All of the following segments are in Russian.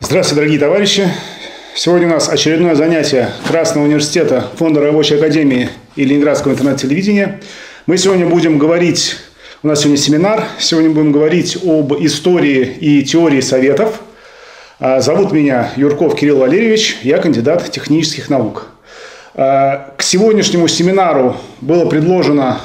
Здравствуйте, дорогие товарищи! Сегодня у нас очередное занятие Красного университета, Фонда Рабочей Академии и Ленинградского интернет-телевидения. Мы сегодня будем говорить, у нас сегодня семинар, сегодня будем говорить об истории и теории советов. Зовут меня Юрков Кирилл Валерьевич, я кандидат технических наук. К сегодняшнему семинару было предложено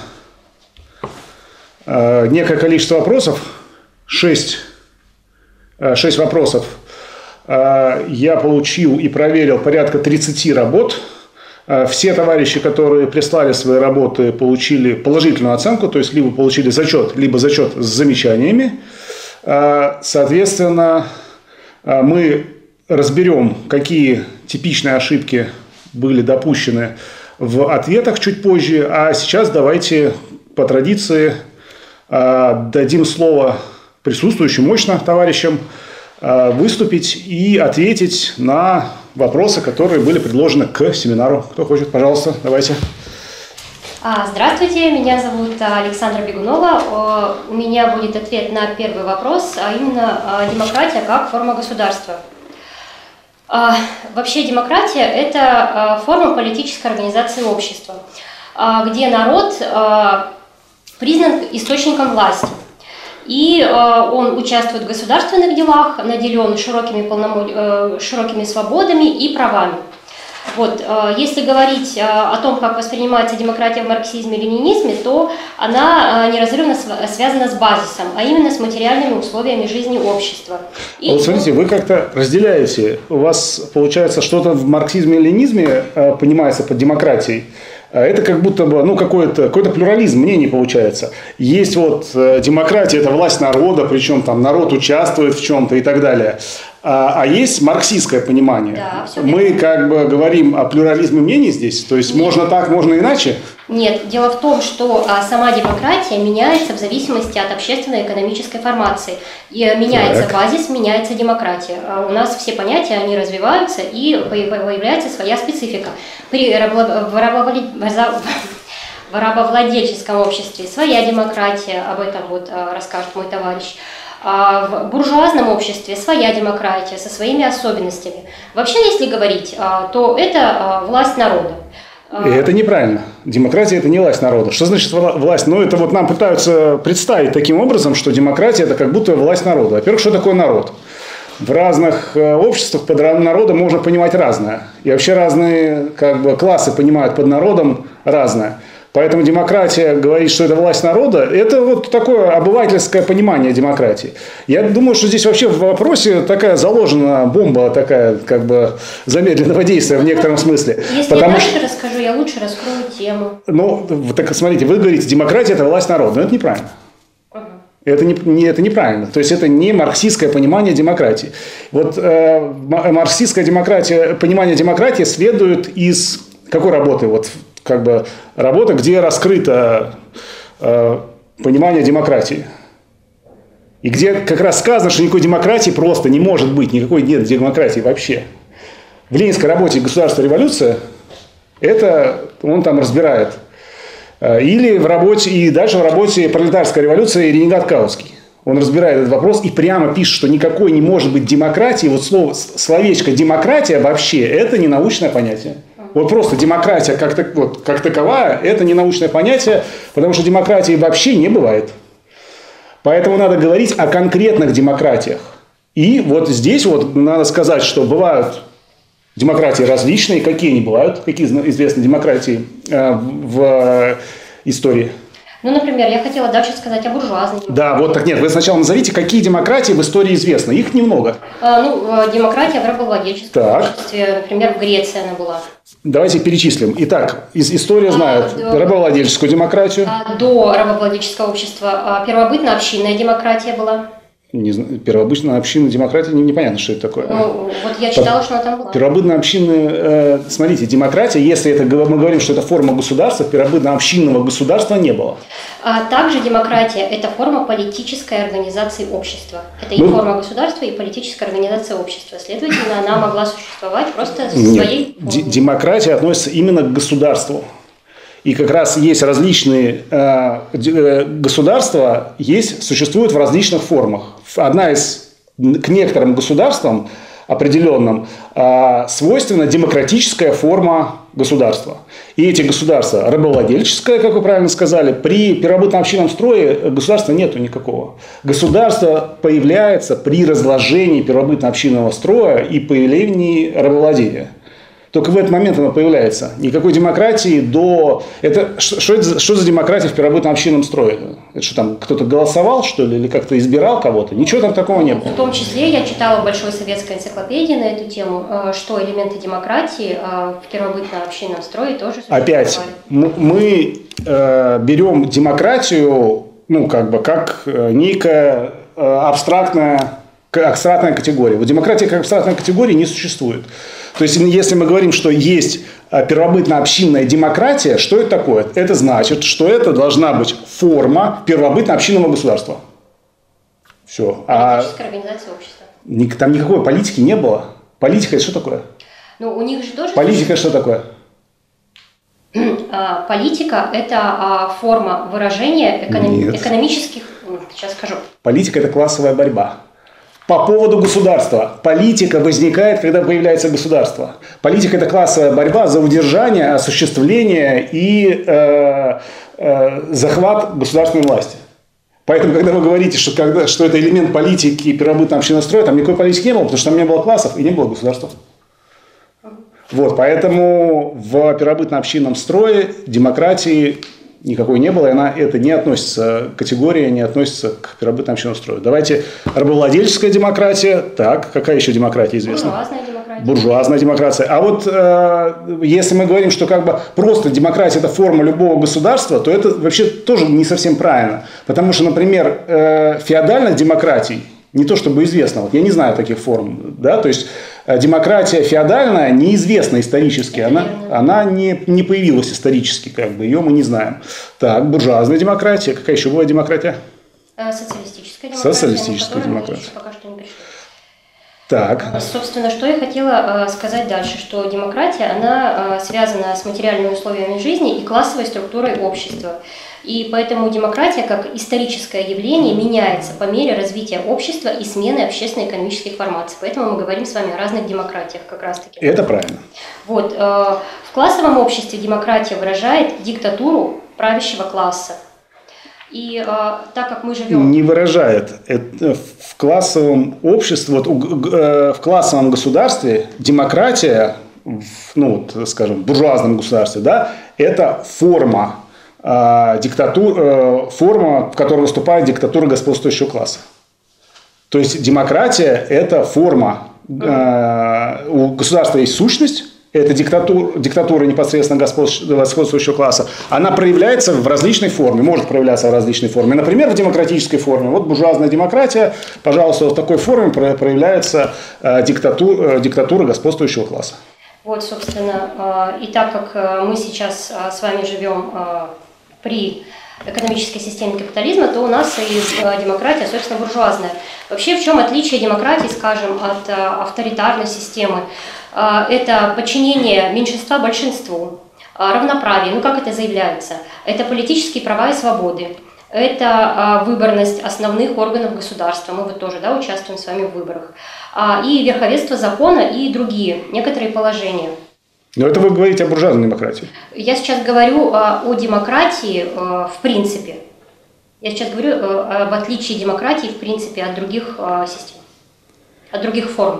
некое количество вопросов, 6 вопросов. Я получил и проверил порядка 30 работ. Все товарищи, которые прислали свои работы, получили положительную оценку, то есть либо получили зачет, либо зачет с замечаниями. Соответственно, мы разберем, какие типичные ошибки были допущены в ответах чуть позже. А сейчас давайте по традиции дадим слово присутствующим мощно товарищам выступить и ответить на вопросы, которые были предложены к семинару. Кто хочет, пожалуйста, давайте. Здравствуйте, меня зовут Александра Бегунова. У меня будет ответ на первый вопрос, а именно демократия как форма государства. Вообще демократия – это форма политической организации общества, где народ признан источником власти. И он участвует в государственных делах, наделен широкими свободами и правами. Вот, если говорить о том, как воспринимается демократия в марксизме и ленинизме, то она неразрывно связана с базисом, а именно с материальными условиями жизни общества. И вот смотрите, вы как-то разделяете. У вас, получается, что-то в марксизме и ленинизме понимается под демократией. Это как будто бы какой-то плюрализм мнений получается. Есть вот демократия, это власть народа, причем там народ участвует в чем-то и так далее. А есть марксистское понимание. Да, мы как бы говорим о плюрализме мнений здесь, то есть можно так, можно иначе? Нет, дело в том, что сама демократия меняется в зависимости от общественно-экономической формации. И меняется базис, меняется демократия. У нас все понятия, они развиваются, и появляется своя специфика. В рабовладельческом обществе своя демократия, об этом вот расскажет мой товарищ. В буржуазном обществе своя демократия со своими особенностями. Вообще, если говорить, то это власть народа. И это неправильно. Демократия – это не власть народа. Что значит власть? Это вот нам пытаются представить таким образом, что демократия – это как будто власть народа. Во-первых, что такое народ? В разных обществах под народом можно понимать разное. И вообще разные классы понимают под народом разное. Поэтому демократия говорит, что это власть народа, это вот такое обывательское понимание демократии. Я думаю, что здесь вообще в вопросе такая заложена бомба, такая замедленного действия в некотором смысле. Если я дальше расскажу, я лучше раскрою тему. Так смотрите, вы говорите, демократия – это власть народа, но это неправильно. Это неправильно. То есть это не марксистское понимание демократии. Вот марксистское понимание демократии следует из какой работы? Работа, где раскрыто понимание демократии. И где как раз сказано, что никакой демократии просто не может быть, никакой нет демократии вообще. В ленинской работе «Государство и революция» это он там разбирает. Или в работе, и дальше в работе «Пролетарская революция» и Ренегат Каутский. Он разбирает этот вопрос и прямо пишет, что никакой не может быть демократии. Вот словечко «демократия» вообще это не научное понятие. Вот просто демократия как таковая – это не научное понятие, потому что демократии вообще не бывает. Поэтому надо говорить о конкретных демократиях. И вот здесь надо сказать, что бывают демократии различные. Какие они бывают? Какие известны демократии в истории? Например, я хотела дальше сказать о буржуазной демократии. Да, вот так нет. Вы сначала назовите, какие демократии в истории известны. Их немного. Демократия в рабовладельческом обществе, например, в Греции она была. Давайте перечислим. Итак, из истории знают рабовладельческую демократию. До рабовладельческого общества первобытно-общинная демократия была. Не знаю, первобытно-общинная демократия, непонятно, что это такое. Вот я читала, что она там была. Первобытно-общинная, смотрите, демократия, если мы говорим, что это форма государства, первобытно-общинного государства не было. Также демократия – это форма политической организации общества. Это и форма государства, и политическая организация общества. Следовательно, она могла существовать просто своей формой. Демократия относится именно к государству. И как раз есть различные государства, существуют в различных формах. К некоторым государствам определенном свойственна демократическая форма государства. И эти государства рабовладельческое, как вы правильно сказали, при первобытно-общинном строе государства нету никакого. Государство появляется при разложении первобытно-общинного строя и появлении рабовладения. Только в этот момент оно появляется. Никакой демократии до... Что за демократия в первобытно-общинном строе? Это что там, кто-то голосовал, что ли, или как-то избирал кого-то? Ничего там такого не было. В том числе я читала в Большой советской энциклопедии на эту тему, что элементы демократии в первобытно-общинном строе тоже существовали. Опять, мы берем демократию, как некая абстрактная категория. Вот демократия как абстрактная категория не существует. То есть, если мы говорим, что есть первобытно-общинная демократия, что это такое? Это значит, что это должна быть форма первобытно-общинного государства. Все. Политическая организация общества. Там никакой политики не было. Политика – это что такое? У них же тоже... Политика – это что такое? Политика – это форма выражения экономических... Сейчас скажу. Политика – это классовая борьба. По поводу государства. Политика возникает, когда появляется государство. Политика – это классовая борьба за удержание, осуществление и захват государственной власти. Поэтому, когда вы говорите, что это элемент политики первобытно-общинного строя, там никакой политики не было, потому что там не было классов и не было государства. Вот, поэтому в первобытно-общинном строе демократии никакой не было, и это не относится, категория не относится к первобытно-общинному строю. Давайте, рабовладельческая демократия, так, какая еще демократия известна? Буржуазная демократия. Буржуазная демократия. А вот если мы говорим, что просто демократия – это форма любого государства, то это вообще тоже не совсем правильно. Потому что, например, феодальных демократий не то чтобы известно, вот я не знаю таких форм, да, то есть демократия феодальная неизвестна исторически, она не появилась исторически, ее мы не знаем. Так, буржуазная демократия, какая еще была демократия? Социалистическая демократия. Социалистическая демократия. Пока что не пришли. Так. Собственно, что я хотела сказать дальше, что демократия, она связана с материальными условиями жизни и классовой структурой общества. И поэтому демократия как историческое явление меняется по мере развития общества и смены общественно-экономических формаций. Поэтому мы говорим с вами о разных демократиях как раз-таки. Это правильно. Вот. В классовом обществе демократия выражает диктатуру правящего класса. И так как мы живем... Не выражает. В классовом обществе, в классовом государстве демократия, скажем, в буржуазном государстве, да, это форма, форма, в которой выступает диктатура господствующего класса. То есть демократия – это форма. У государства есть сущность, это диктатура непосредственно господствующего класса. Она проявляется в различной форме, может проявляться в различной форме. Например, в демократической форме. Вот буржуазная демократия, пожалуйста, в такой форме проявляется диктатура господствующего класса. Вот, собственно, и так как мы сейчас с вами живем при экономической системе капитализма, то у нас и демократия, собственно, буржуазная. Вообще, в чем отличие демократии, скажем, от авторитарной системы? Это подчинение меньшинства большинству, равноправие, как это заявляется, это политические права и свободы, это выборность основных органов государства, мы тоже участвуем с вами в выборах, и верховенство закона и другие некоторые положения. Но это вы говорите о буржуазной демократии. Я сейчас говорю о демократии в принципе. Я сейчас говорю об отличии демократии в принципе от других систем, от других форм.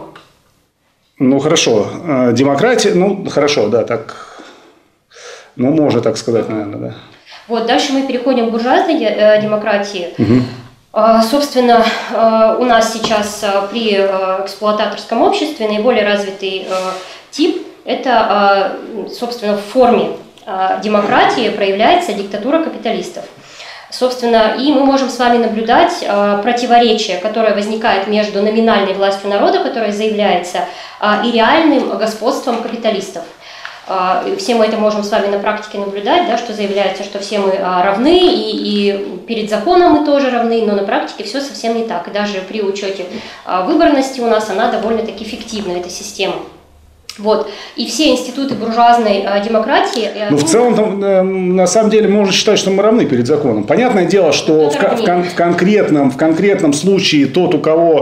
Хорошо. Демократия, хорошо, да, так, можно так сказать, наверное, да. Вот, дальше мы переходим к буржуазной демократии. Собственно, у нас сейчас при эксплуататорском обществе наиболее развитый тип – это, собственно, в форме демократии проявляется диктатура капиталистов. Собственно, и мы можем с вами наблюдать противоречие, которое возникает между номинальной властью народа, которая заявляется, и реальным господством капиталистов. Все мы это можем с вами на практике наблюдать, что заявляется, что все мы равны, и перед законом мы тоже равны, но на практике все совсем не так. И даже при учете выборности у нас она довольно-таки фиктивна, эта система. Вот. И все институты буржуазной демократии... В целом, там, на самом деле, можно считать, что мы равны перед законом. Понятное дело, что в конкретном случае тот, у кого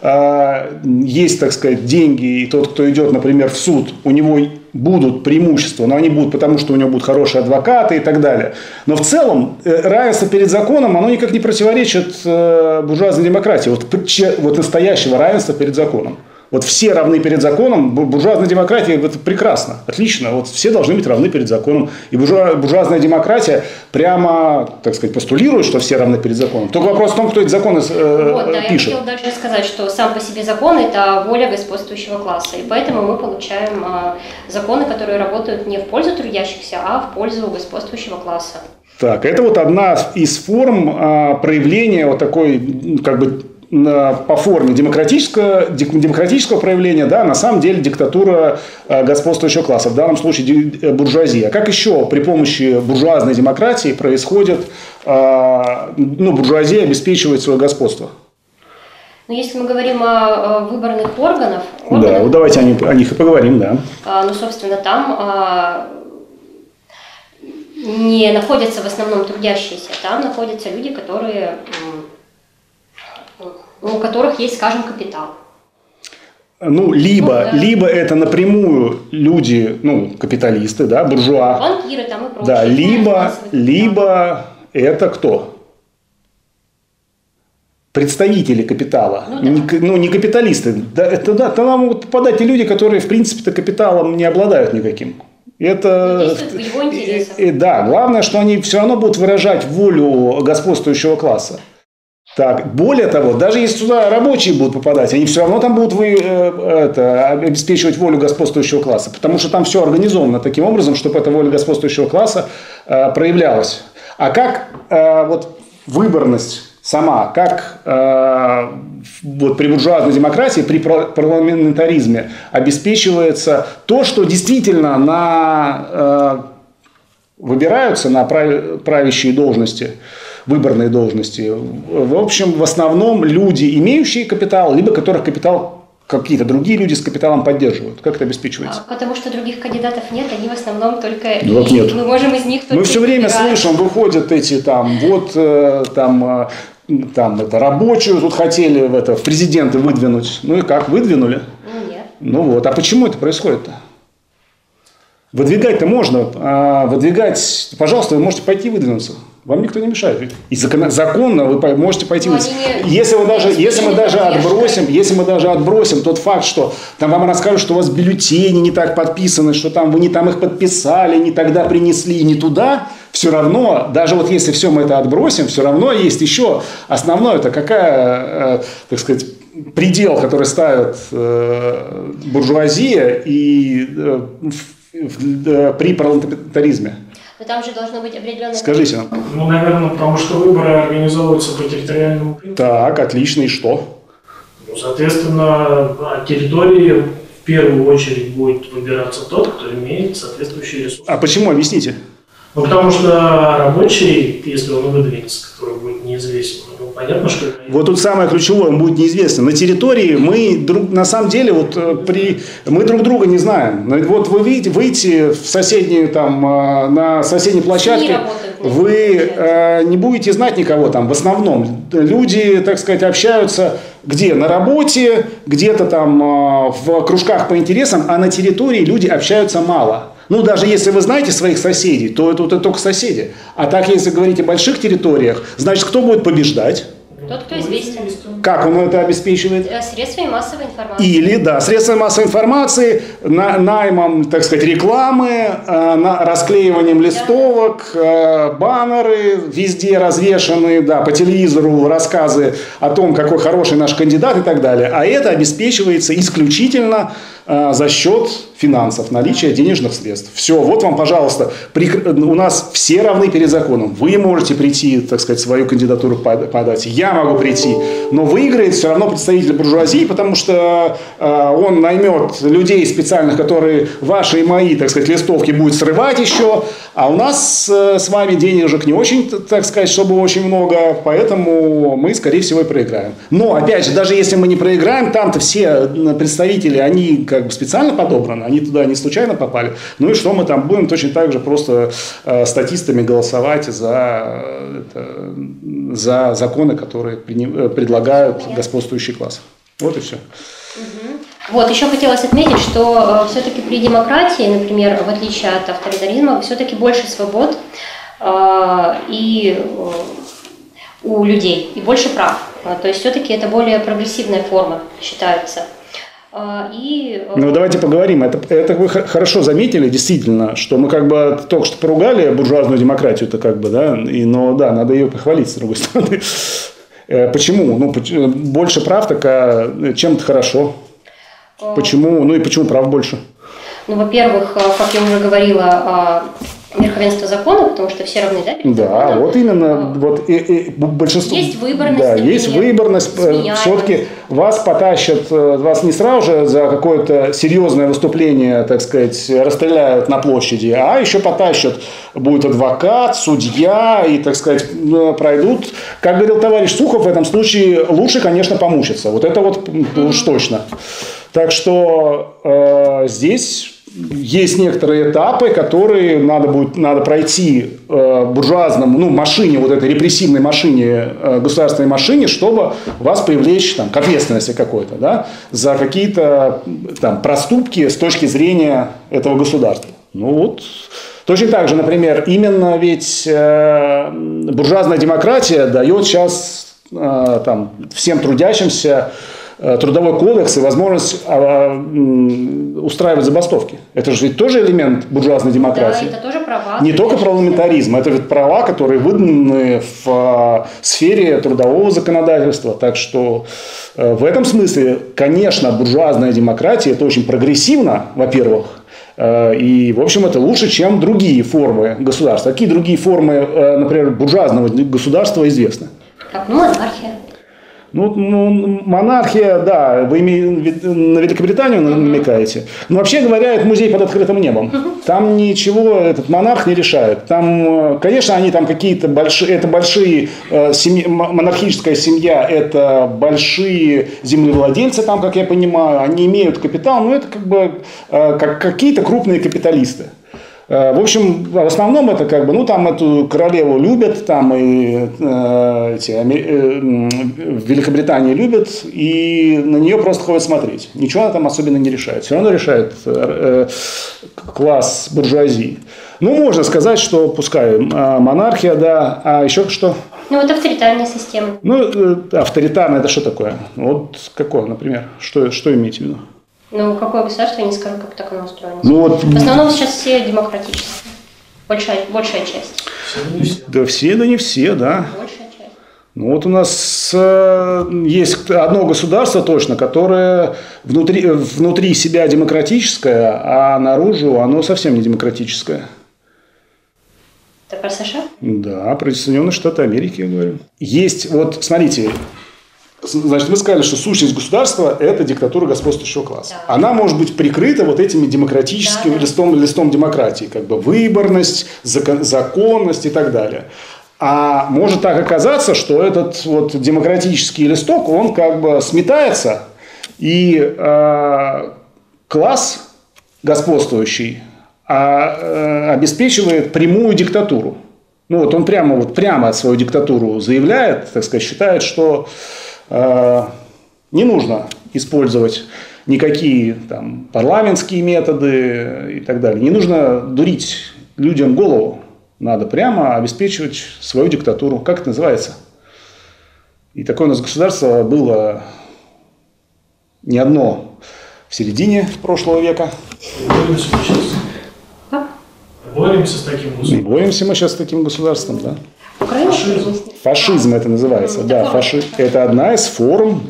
есть, так сказать, деньги, и тот, кто идет, например, в суд, у него будут преимущества, но они будут потому, что у него будут хорошие адвокаты и так далее. Но в целом равенство перед законом, оно никак не противоречит буржуазной демократии, вот настоящего равенства перед законом. Вот все равны перед законом, буржуазная демократия, это прекрасно, отлично, вот все должны быть равны перед законом. И буржуазная демократия прямо, так сказать, постулирует, что все равны перед законом. Только вопрос в том, кто эти законы пишет. Я хотела дальше сказать, что сам по себе закон – это воля господствующего класса. И поэтому мы получаем законы, которые работают не в пользу трудящихся, а в пользу господствующего класса. Так, это вот одна из форм проявления вот такой, как бы, по форме демократического проявления, да, на самом деле диктатура господствующего класса, в данном случае буржуазия. Как еще при помощи буржуазной демократии происходит, буржуазия обеспечивает свое господство? Но если мы говорим о выборных органах... Да, вот давайте о них и поговорим, да. Собственно, там не находятся в основном трудящиеся, там находятся люди, которые... у которых есть, скажем, капитал. Либо это напрямую люди, капиталисты, да, буржуа. Банкиры там и прочее. Да, либо это кто? Представители капитала. Не капиталисты. Там могут попадать и люди, которые, в принципе-то, капиталом не обладают никаким. Это... действует в его интересах. Да, главное, что они все равно будут выражать волю господствующего класса. Так, более того, даже если туда рабочие будут попадать, они все равно там будут обеспечивать волю господствующего класса, потому что там все организовано таким образом, чтобы эта воля господствующего класса проявлялась. А как выборность сама, как при буржуазной демократии, при парламентаризме обеспечивается то, что действительно выбираются на правящие должности, выборные должности. В общем, в основном люди, имеющие капитал, либо которых капитал какие-то другие люди с капиталом поддерживают. Как это обеспечивается? Потому что других кандидатов нет, они в основном только... Нет. Мы можем из них только... Мы все время слышим, выходят эти это рабочую тут хотели в президенты выдвинуть. Ну и как, выдвинули? Нет. А почему это происходит-то? Выдвигать-то можно, пожалуйста, вы можете пойти выдвинуться. Вам никто не мешает. И законно вы можете пойти выдвинуться. Если мы даже отбросим тот факт, что там вам расскажут, что у вас бюллетени не так подписаны, что там вы не там их подписали, не тогда принесли, не туда, все равно, даже если все мы это отбросим, все равно есть еще основное, это какая, так сказать, предел, который ставит буржуазия и при парламентаризме. Но там же должно быть определенное... Скажите нам. Наверное, потому что выборы организовываются по территориальному принципу. Так, отлично. И что? Соответственно, от территории в первую очередь будет выбираться тот, кто имеет соответствующие ресурсы. А почему? Объясните. Потому что рабочий, если он выдвинется, который будет неизвестен, понятно, что... Вот тут самое ключевое, он будет неизвестен. На территории на самом деле, мы друг друга не знаем. Вот вы выйти в соседнюю, на соседней площадке, вы не будете знать никого там. В основном люди, так сказать, общаются где? На работе, где-то там в кружках по интересам, а на территории люди общаются мало. Даже если вы знаете своих соседей, то это только соседи. А так, если говорить о больших территориях, значит, кто будет побеждать? Тот, кто известен. Как он это обеспечивает? Средствами массовой информации. Средствами массовой информации, наймом, так сказать, рекламы, расклеиванием листовок, баннеры везде развешаны, по телевизору рассказы о том, какой хороший наш кандидат и так далее. А это обеспечивается исключительно за счет финансов, наличия денежных средств. Все, вот вам, пожалуйста, у нас все равны перед законом. Вы можете прийти, так сказать, свою кандидатуру подать, я могу прийти, но выиграет все равно представитель буржуазии, потому что он наймет людей специальных, которые ваши и мои, так сказать, листовки будут срывать еще, а у нас с вами денежек не очень, так сказать, чтобы очень много, поэтому мы, скорее всего, и проиграем. Но, опять же, даже если мы не проиграем, там-то все представители, они как бы специально подобраны, они туда не случайно попали. Ну и что мы там будем точно так же просто статистами голосовать за законы, которые предлагают господствующий класс. Вот и все. Вот, еще хотелось отметить, что все-таки при демократии, например, в отличие от авторитаризма, все-таки больше свобод и у людей, и больше прав. То есть все-таки это более прогрессивная форма считается. Ну, давайте поговорим. Это вы хорошо заметили, действительно, что мы как бы только что поругали буржуазную демократию-то как бы, да, но да, надо ее похвалить, с другой стороны. Почему? Ну, больше прав, так чем-то хорошо. Почему? Ну и почему прав больше? Ну, во-первых, как я уже говорила, верховенство закона, потому что все равны, да, перед законом? Да, вот именно, вот большинство... Есть выборность, да, например, есть выборность. Все-таки вас потащат, вас не сразу же за какое-то серьезное выступление, так сказать, расстреляют на площади, а еще потащат, будет адвокат, судья, и, так сказать, пройдут. Как говорил товарищ Сухов, в этом случае лучше, конечно, помучиться. Вот это вот уж точно. Так что здесь... Есть некоторые этапы, которые надо пройти буржуазному, ну, машине, вот этой репрессивной машине, государственной машине, чтобы вас привлечь там, к ответственности какой-то, да, за какие-то там проступки с точки зрения этого государства. Ну вот, точно так же, например, именно ведь буржуазная демократия дает сейчас там, всем трудящимся трудовой кодекс и возможность устраивать забастовки. Это же ведь тоже элемент буржуазной демократии. Да, это тоже права. Не только парламентаризм, это ведь права, которые выданы в сфере трудового законодательства. Так что в этом смысле, конечно, буржуазная демократия – это очень прогрессивно, во-первых. И, в общем, это лучше, чем другие формы государства. Какие другие формы, например, буржуазного государства известны? Как, ну, монархия. Ну, монархия, да, вы на Великобританию намекаете. Но вообще говоря, это музей под открытым небом. Там ничего этот монарх не решает. Там, конечно, они там какие-то большие, это большие семьи, монархическая семья, это большие землевладельцы, там, как я понимаю, они имеют капитал, но это как бы как какие-то крупные капиталисты. В общем, в основном это как бы, ну, там эту королеву любят, там и в Великобритании любят, и на нее просто ходят смотреть. Ничего она там особенно не решает. Все равно решает класс буржуазии. Ну, можно сказать, что пускай монархия, да, а еще что? Ну, вот авторитарная система. Ну, авторитарная это что такое? Вот какое, например? Что имеете в виду? Ну, какое государство, я не скажу, как так оно устроено. Ну, вот... В основном сейчас все демократические. Большая часть. Да все, да не все, да. Большая часть. Ну, вот у нас есть одно государство точно, которое внутри себя демократическое, а наружу оно совсем не демократическое. Это про США? Да, про Соединенные Штаты Америки, я говорю. Есть, вот, смотрите... Значит, мы сказали, что сущность государства – это диктатура господствующего класса. Да. Она может быть прикрыта вот этими демократическим листом демократии, как бы выборность, законность и так далее. А может так оказаться, что этот вот демократический листок, он как бы сметается, и класс господствующий обеспечивает прямую диктатуру. Ну вот он прямо свою диктатуру заявляет, так сказать, считает, что не нужно использовать никакие там, парламентские методы и так далее. Не нужно дурить людям голову. Надо прямо обеспечивать свою диктатуру. Как это называется? И такое у нас государство было не одно в середине прошлого века. Боремся с таким государством. Боремся мы сейчас с таким государством, да. Фашизм это называется, да. Это одна из форм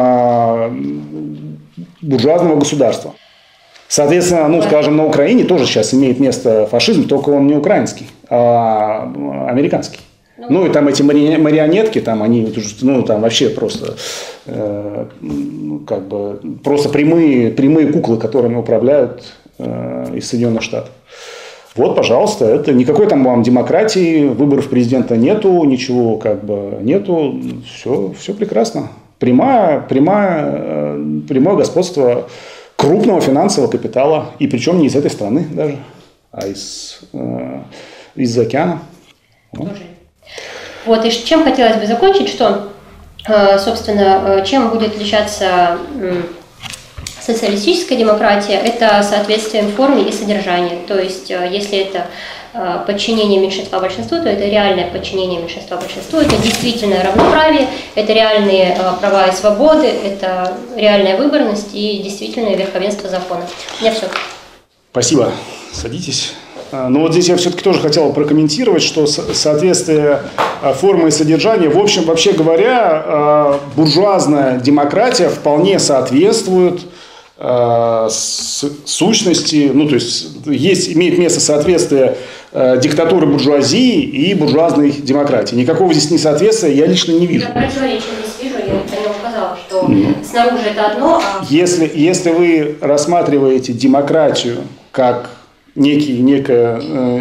буржуазного государства. Соответственно, ну, скажем, на Украине тоже сейчас имеет место фашизм, только он не украинский, а американский. Ну, и там эти марионетки, там они, ну, там вообще просто, как бы, просто прямые куклы, которыми управляют из Соединенных Штатов. Вот, пожалуйста, это никакой там вам демократии, выборов президента нету, ничего как бы нету, все прекрасно. Прямое господство крупного финансового капитала, и причем не из этой страны даже, а из океана. Вот, и чем хотелось бы закончить, что Собственно, чем будет отличаться социалистическая демократия? Это соответствием форме и содержанию. То есть, если это подчинение меньшинства большинству, то это реальное подчинение меньшинства большинству, это действительно равноправие, это реальные права и свободы, это реальная выборность и действительное верховенство закона. У меня все. Спасибо. Садитесь. Но вот здесь я все-таки тоже хотел прокомментировать, что соответствие формы и содержания, в общем, вообще говоря, буржуазная демократия вполне соответствует сущности, ну, то есть имеет место соответствие диктатуры буржуазии и буржуазной демократии. Никакого здесь несоответствия я лично не вижу. Я противоречия здесь вижу, я не сказала, что снаружи это одно, а... Если вы рассматриваете демократию как некая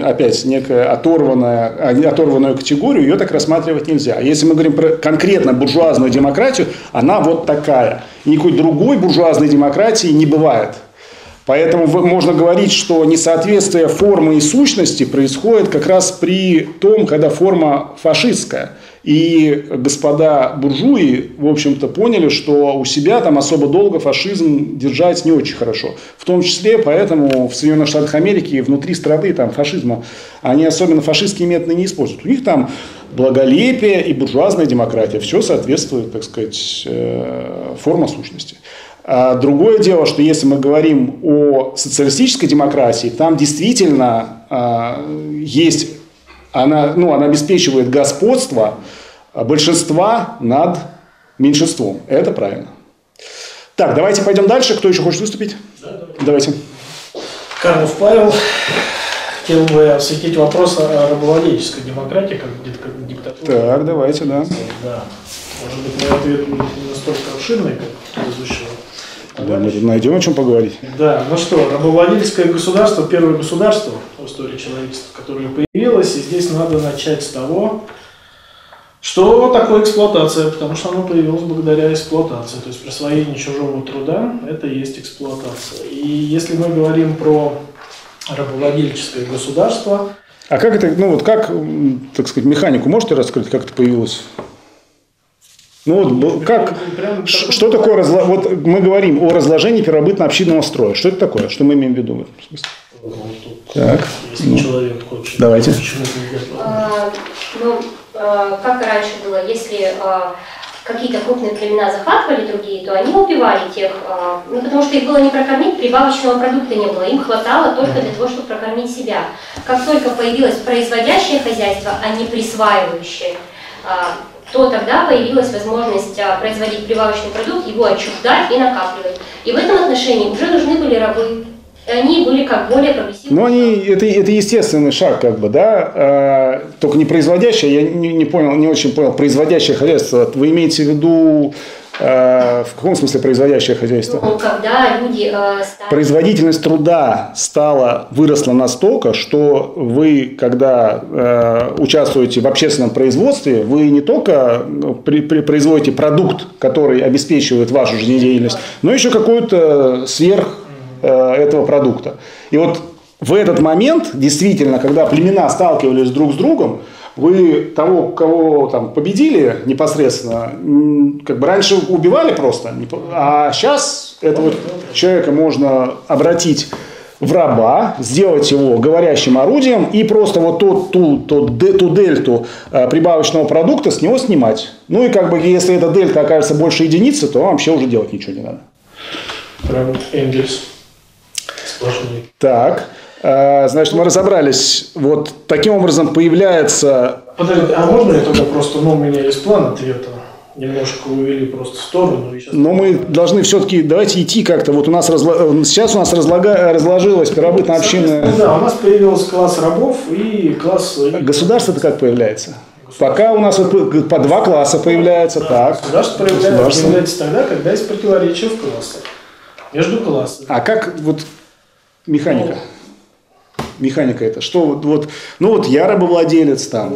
оторванную категорию, ее так рассматривать нельзя. Если мы говорим про конкретно буржуазную демократию, она вот такая. Никакой другой буржуазной демократии не бывает. Поэтому можно говорить, что несоответствие формы и сущности происходит как раз при том, когда форма фашистская. И господа буржуи, в общем-то, поняли, что у себя там особо долго фашизм держать не очень хорошо. В том числе, поэтому в Соединенных Штатах Америки внутри страны там фашизма, они особенно фашистские методы не используют. У них там благолепие и буржуазная демократия. Все соответствует, так сказать, форма сущности. А другое дело, что если мы говорим о социалистической демократии, там действительно есть... Она обеспечивает господство большинства над меньшинством. Это правильно. Так, давайте пойдем дальше. Кто еще хочет выступить? Да. Давайте. Карлов Павел. Хотел бы осветить вопрос о рабовладельческой демократии, как диктатуре. Так, давайте, да. Да. Может быть, мой ответ будет не настолько обширный, как предыдущего. Да, мы тут найдем о чем поговорить. Да, ну что, рабовладельческое государство, первое государство в истории человечества, которое появилось, и здесь надо начать с того, что такое эксплуатация, потому что оно появилось благодаря эксплуатации, то есть присвоение чужого труда – это и есть эксплуатация. И если мы говорим про рабовладельческое государство… А как это, так сказать, механику можете раскрыть, как это появилось? Что такое вот мы говорим о разложении первобытно-общинного строя. Что это такое? Что мы имеем в виду в этом смысле? Так. Если человек хочет. Давайте. Как раньше было, если какие-то крупные племена захватывали другие, то они убивали тех, потому что их было не прокормить, прибавочного продукта не было, им хватало только для того, чтобы прокормить себя. Как только появилось производящее хозяйство, а не присваивающее, то тогда появилась возможность производить прибавочный продукт, его отчуждать и накапливать. И в этом отношении уже нужны были рабы. И они были как более прогрессивны. Ну, это естественный шаг, как бы, да, только не производящее, я не очень понял, производящее хозяйство. Вы имеете в виду, в каком смысле производящее хозяйство? Ну, когда люди Производительность труда выросла настолько, что вы, когда участвуете в общественном производстве, вы не только производите продукт, который обеспечивает вашу жизнедеятельность, но еще какую-то сверх этого продукта. И вот в этот момент, действительно, когда племена сталкивались друг с другом, вы того, кого там победили непосредственно, как бы раньше убивали просто, а сейчас этого человека можно обратить в раба, сделать его говорящим орудием и просто вот ту дельту прибавочного продукта с него снимать. Ну и как бы если эта дельта окажется больше единицы, то вам вообще уже делать ничего не надо. Энгельс. Сплошной. Так, значит, мы разобрались. Вот таким образом появляется... Подожди, а можно я тогда просто, у меня есть план ответа, немножко увели просто в сторону. Но мы должны все-таки, давайте идти как-то. Вот сейчас у нас разложилась первобытно-общинная... Да, у нас появился класс рабов и класс... Государство-то как появляется? Пока у нас вот по два класса появляется. Да, так. Государство появляется тогда, когда есть противоречие в классах. Между классами. А как вот механика? Механика это что? Я рабовладелец там.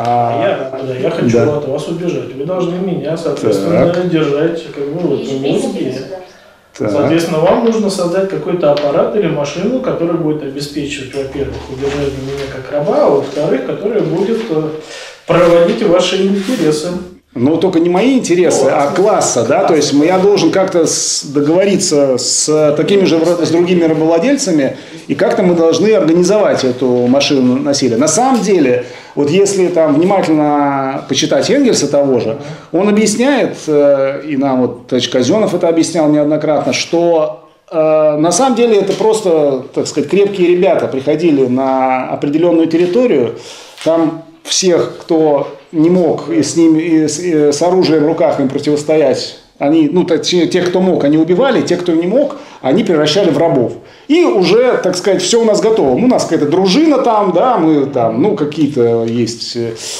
Я хочу от вас убежать. Вы должны меня, соответственно, держать в узде. Соответственно, вам нужно создать какой-то аппарат или машину, которая будет обеспечивать, во-первых, удержание меня как раба, а во-вторых, которая будет проводить ваши интересы. Но только не мои интересы, а класса, да, то есть я должен как-то договориться с такими же, с другими рабовладельцами, и как-то мы должны организовать эту машину насилия. На самом деле, вот если там внимательно почитать Энгельса того же, он объясняет, и нам вот товарищ Казенов это объяснял неоднократно, что на самом деле это просто, так сказать, крепкие ребята приходили на определенную территорию, там всех, кто не мог и с ними, и с оружием в руках им противостоять, они, ну, те, кто мог, они убивали, те, кто не мог, они превращали в рабов. И уже, так сказать, все у нас готово. У нас какая-то дружина там, да, мы там, ну, какие-то есть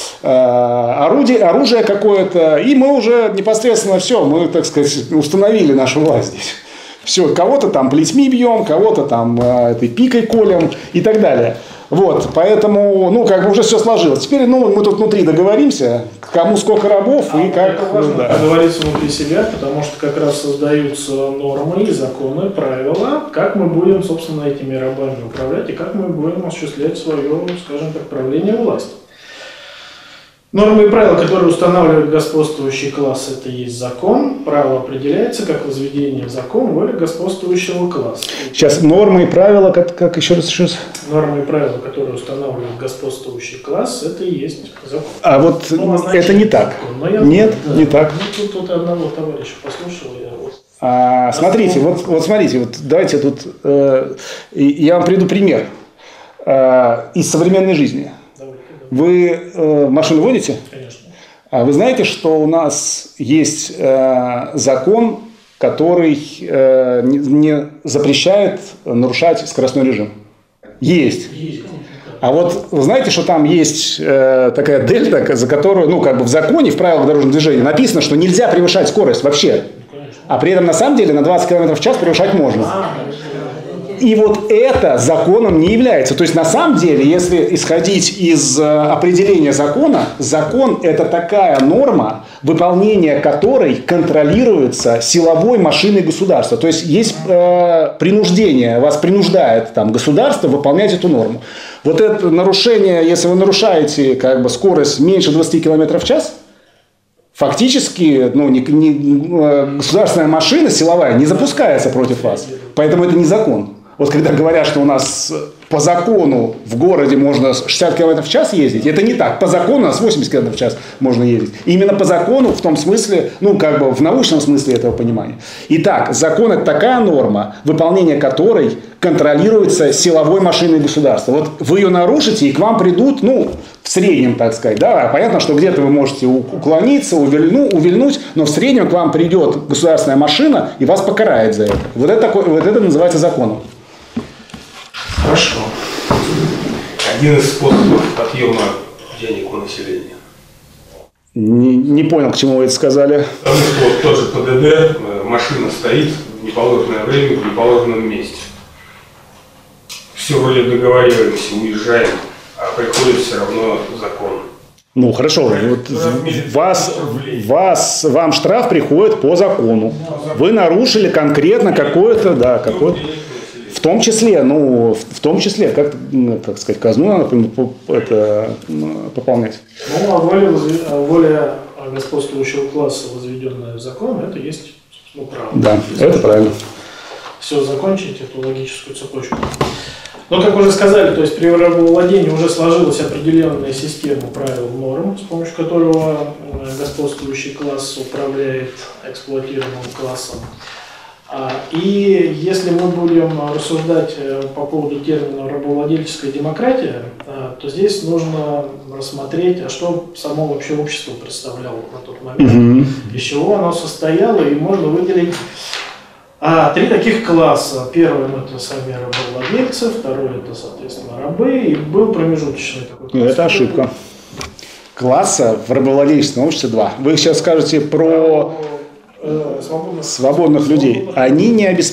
оружие какое-то, и мы уже непосредственно все, мы, так сказать, установили нашу власть здесь. Все, кого-то там плетьми бьем, кого-то там этой пикой колем и так далее. Вот, поэтому, ну, как бы уже все сложилось. Теперь, ну, мы тут внутри договоримся, кому сколько рабов и как... Это важно договориться внутри себя, потому что как раз создаются нормы, законы, правила, как мы будем, собственно, этими рабами управлять и как мы будем осуществлять свое, скажем так, правление власти. Нормы и правила, которые устанавливает господствующий класс, это и есть закон. Право определяется как возведение в закон воли господствующего класса. Сейчас нормы и правила, как еще раз? Нормы и правила, которые устанавливает господствующий класс, это и есть закон. А вот это не так. Нет, да, не так. Ну, тут одного товарища послушал. Смотрите, вот смотрите, вот давайте тут я вам приведу пример из современной жизни. Вы машину водите? Конечно. А вы знаете, что у нас есть закон, который не запрещает нарушать скоростной режим? Есть. А вот вы знаете, что там есть такая дельта, за которую, ну, как бы в законе, в правилах дорожного движения написано, что нельзя превышать скорость вообще. А при этом на самом деле на 20 км в час превышать можно. И вот это законом не является. То есть, на самом деле, если исходить из определения закона, закон – это такая норма, выполнение которой контролируется силовой машиной государства. То есть, есть принуждение, вас принуждает там, государство выполнять эту норму. Вот это нарушение, если вы нарушаете как бы, скорость меньше 20 км в час, фактически государственная машина силовая не запускается против вас. Поэтому это не закон. Вот когда говорят, что у нас по закону в городе можно 60 км в час ездить, это не так. По закону у нас 80 км в час можно ездить. И именно по закону в том смысле, ну как бы в научном смысле этого понимания. Итак, закон – это такая норма, выполнение которой контролируется силовой машиной государства. Вот вы ее нарушите, и к вам придут, ну, в среднем, так сказать, да, понятно, что где-то вы можете уклониться, увильнуть, но в среднем к вам придет государственная машина и вас покарает за это. Вот это называется законом. Хорошо. Один из способов отъема денег у населения. Не понял, к чему вы это сказали. Потому что вот тот же ПДД, машина стоит в неположенное время, в неположенном месте. Все вроде договариваемся, уезжаем, а приходит все равно закон. Ну, хорошо, вот вам штраф приходит по закону. Вы нарушили конкретно какое-то, да, какое-то... В том числе, как, так сказать, казну надо пополнять. Ну, а воля господствующего класса, возведенная в закон, это есть право. Да, это правильно. Все, закончить эту логическую цепочку. Но, как уже сказали, то есть при рабовладении уже сложилась определенная система правил норм, с помощью которого господствующий класс управляет эксплуатируемым классом. И если мы будем рассуждать по поводу термина рабовладельческая демократия, то здесь нужно рассмотреть, а что само вообще общество представляло на тот момент, из чего оно состояло, и можно выделить три таких класса. Первый – это сами рабовладельцы, второй – это, соответственно, рабы, и был промежуточный такой класс. Это ошибка. Класса в рабовладельческом обществе два. Вы сейчас скажете про... свободных людей. Они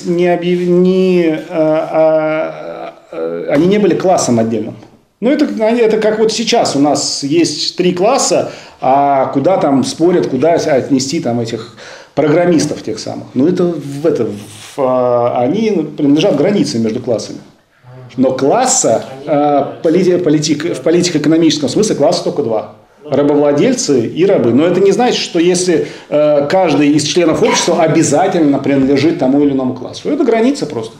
не были классом отдельным. Ну, это как вот сейчас у нас есть 3 класса, а куда там спорят, куда отнести там этих программистов тех самых. Ну, они принадлежат границе между классами. Но класса в политико-экономическом смысле класса только 2. Рабовладельцы и рабы. Но это не значит, что если каждый из членов общества обязательно принадлежит тому или иному классу. Это граница просто.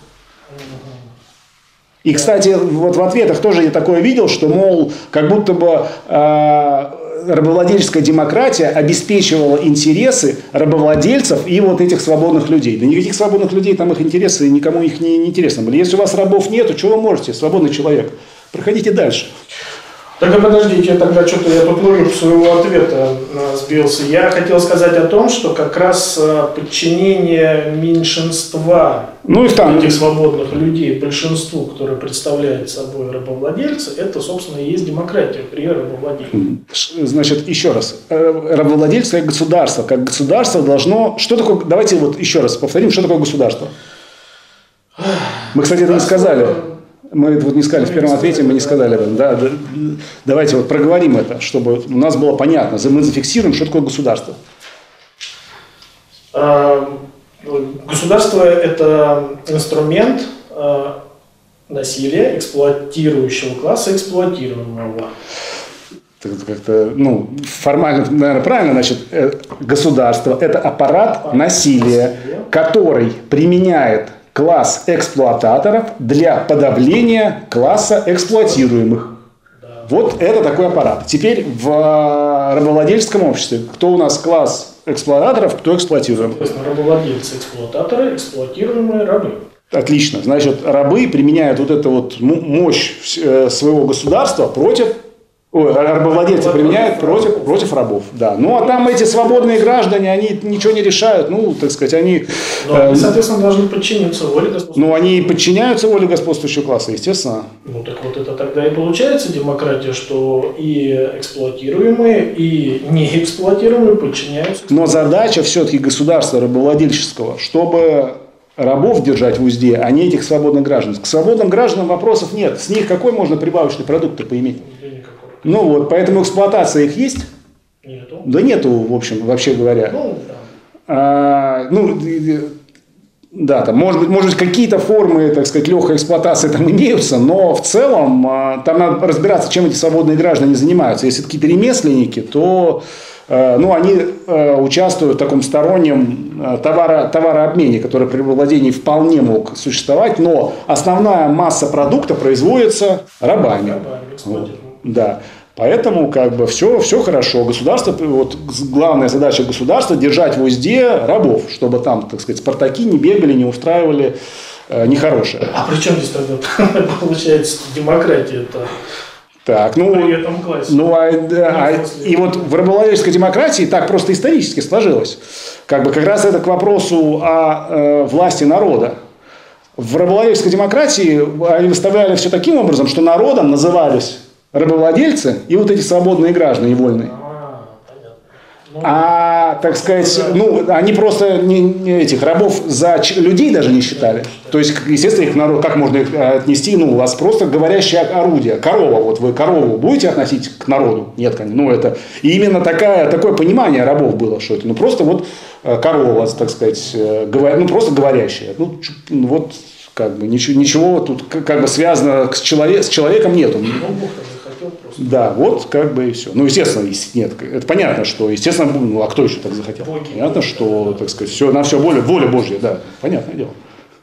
И, кстати, вот в ответах тоже я такое видел, что, мол, как будто бы рабовладельческая демократия обеспечивала интересы рабовладельцев и вот этих свободных людей. Да никаких свободных людей, там их интересы, никому их не интересны были. Если у вас рабов нету, что вы можете, свободный человек? Проходите дальше. Так, подождите, тогда что-то я тут логику своего ответа сбился. Я хотел сказать о том, что как раз подчинение меньшинства этих свободных людей большинству, которое представляет собой рабовладельцы, это, собственно, и есть демократия при рабовладении. Значит, еще раз. Рабовладельческое государство, как государство должно... Что такое... Давайте вот еще раз повторим, что такое государство. Мы, кстати, это не сказали. Мы это вот не сказали в первом ответе, мы не сказали об этом. Да, давайте вот проговорим это, чтобы у нас было понятно. Мы зафиксируем, что такое государство. Государство – это инструмент насилия эксплуатирующего класса эксплуатируемого. Как-то, формально, наверное, правильно, значит, государство – это аппарат насилия, который применяет класс эксплуататоров для подавления класса эксплуатируемых. Да. Вот это такой аппарат. Теперь в рабовладельческом обществе кто у нас класс эксплуататоров, кто эксплуатируем? Рабовладельцы, эксплуататоры, эксплуатируемые рабы. Отлично. Значит, рабы применяют вот эту вот мощь своего государства против... рабовладельцы применяют против рабов. Да. Ну, а там эти свободные граждане, они ничего не решают. Так сказать, они... они, соответственно, должны подчиниться воле господствующего. Они подчиняются воле господствующего класса, естественно. Так вот это тогда и получается демократия, что и эксплуатируемые, и неэксплуатируемые подчиняются. Но задача все-таки государства рабовладельческого, чтобы рабов держать в узде, а не этих свободных граждан. К свободным гражданам вопросов нет. С них какой можно прибавочный продукт поиметь? Поэтому эксплуатация их есть? Нету. Да нету, в общем, вообще говоря. Да, там, может быть, какие-то формы, так сказать, легкой эксплуатации там имеются, но в целом там надо разбираться, чем эти свободные граждане занимаются. Если это какие-то ремесленники, то они участвуют в таком стороннем товарообмене, который при владении вполне мог существовать, но основная масса продукта производится рабами. Да. Поэтому все хорошо. Государство, главная задача государства держать в узде рабов, чтобы там, так сказать, спартаки не бегали, не устраивали нехорошее. А при чем здесь тогда получается демократия-то? Так, и вот в рабовладельческой демократии так просто исторически сложилось. Как раз это к вопросу о власти народа. В рабовладельческой демократии они выставляли все таким образом, что народом назывались рабовладельцы и вот эти свободные граждане вольные. Так сказать, они просто этих рабов за людей даже не считали. То есть, естественно, их народ, как можно их отнести? У вас просто говорящее орудие. Корова. Вот вы корову будете относить к народу? Нет, конечно. Это и именно такое понимание рабов было, что это просто корова, так сказать, просто говорящая. Ничего тут связано с человеком нету. Да, и все. Естественно, нет. Это понятно, что, естественно, а кто еще так захотел? Понятно, что, так сказать, на все воля Божья, да, понятное дело.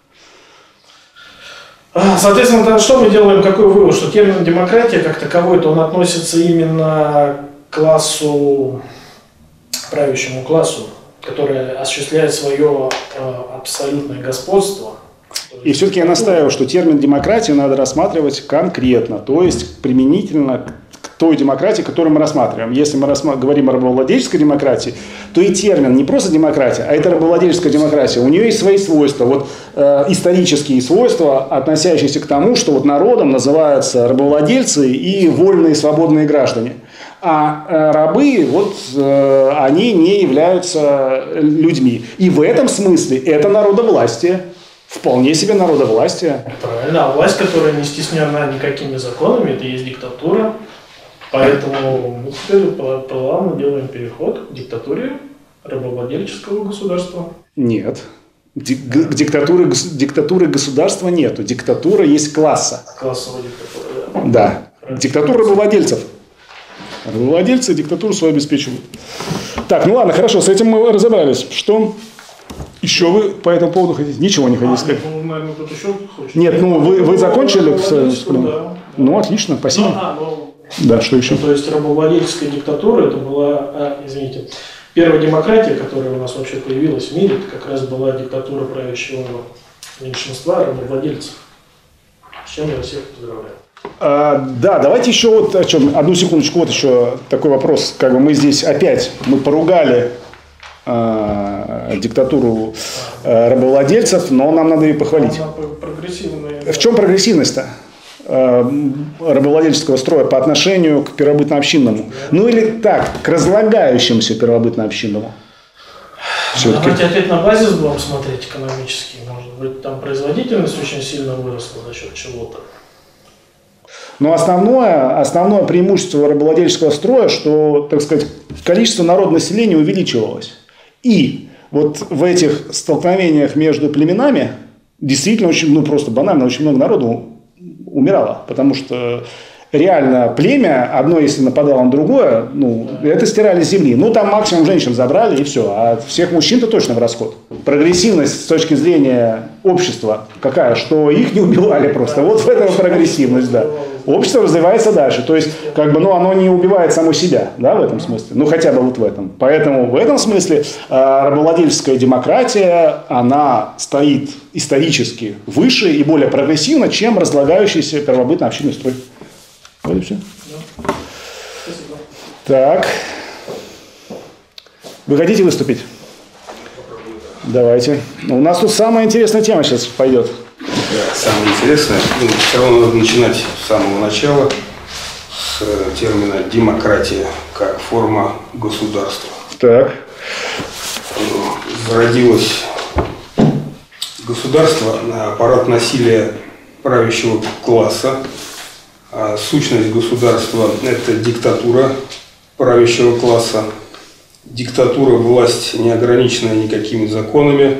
Соответственно, что мы делаем, какой вывод, что термин демократия как таковой, то он относится именно к классу, правящему классу, который осуществляет свое абсолютное господство. И все-таки я настаиваю, что термин демократия надо рассматривать конкретно, то есть применительно к той демократии, которую мы рассматриваем. Если мы говорим о рабовладельческой демократии, то и термин не просто демократия, а это рабовладельческая демократия. У нее есть свои свойства, исторические свойства, относящиеся к тому, что народом называются рабовладельцы и вольные свободные граждане. А рабы, они не являются людьми. И в этом смысле это народовластие. Вполне себе народовластие. Правильно, а власть, которая не стеснена никакими законами, это и есть диктатура. Поэтому мы теперь плавно делаем переход к диктатуре рабовладельческого государства. Нет. Диктатуры государства нету. Диктатура есть класса. Классовая диктатура, да. Да. Диктатура рабовладельцев. Рабовладельцы диктатуру свою обеспечивают. Так, ну ладно, хорошо, с этим мы разобрались. Что еще вы по этому поводу хотите? Ничего не хотите сказать? Ну, наверное, кто-то еще хочет. Нет, ну вы закончили? Да. Ну, отлично, спасибо. Да, что еще? То есть рабовладельческая диктатура, это была, извините, первая демократия, которая у нас вообще появилась в мире, это как раз была диктатура правящего меньшинства рабовладельцев. С чем я всех поздравляю. Да, давайте еще вот о чем. Одну секундочку, вот еще такой вопрос. Как бы мы здесь опять поругали диктатуру рабовладельцев, но нам надо ее похвалить. В чем прогрессивность-то рабовладельческого строя по отношению к первобытно-общинному? Ну или так, к разлагающемуся первобытно-общинному? Давайте опять на базис будем смотреть экономически. Может быть, там производительность очень сильно выросла за счет чего-то. Но основное преимущество рабовладельческого строя, что, так сказать, количество народного населения увеличивалось. И вот в этих столкновениях между племенами действительно очень, ну просто банально, очень много народу умирало. Потому что реально племя, одно если нападало на другое, ну, это стирали с земли. Ну, там максимум женщин забрали и все. А всех мужчин-то точно в расход. Прогрессивность с точки зрения общества какая? Что их не убивали просто. Вот в этом прогрессивность, да. Общество развивается дальше. То есть, как бы, ну, оно не убивает само себя, да, в этом смысле. Ну, хотя бы вот в этом. Поэтому в этом смысле рабовладельческая демократия, она стоит исторически выше и более прогрессивно, чем разлагающийся первобытно-общинный строй. Вот и все. Да. Спасибо. Так. Вы хотите выступить? Давайте. У нас тут самая интересная тема сейчас пойдет. Да, самое интересное. Ну, все равно надо начинать с самого начала, с термина «демократия» как форма государства. Так. Зародилось государство на аппарат насилия правящего класса. А сущность государства – это диктатура правящего класса. Диктатура – власть, неограниченная никакими законами.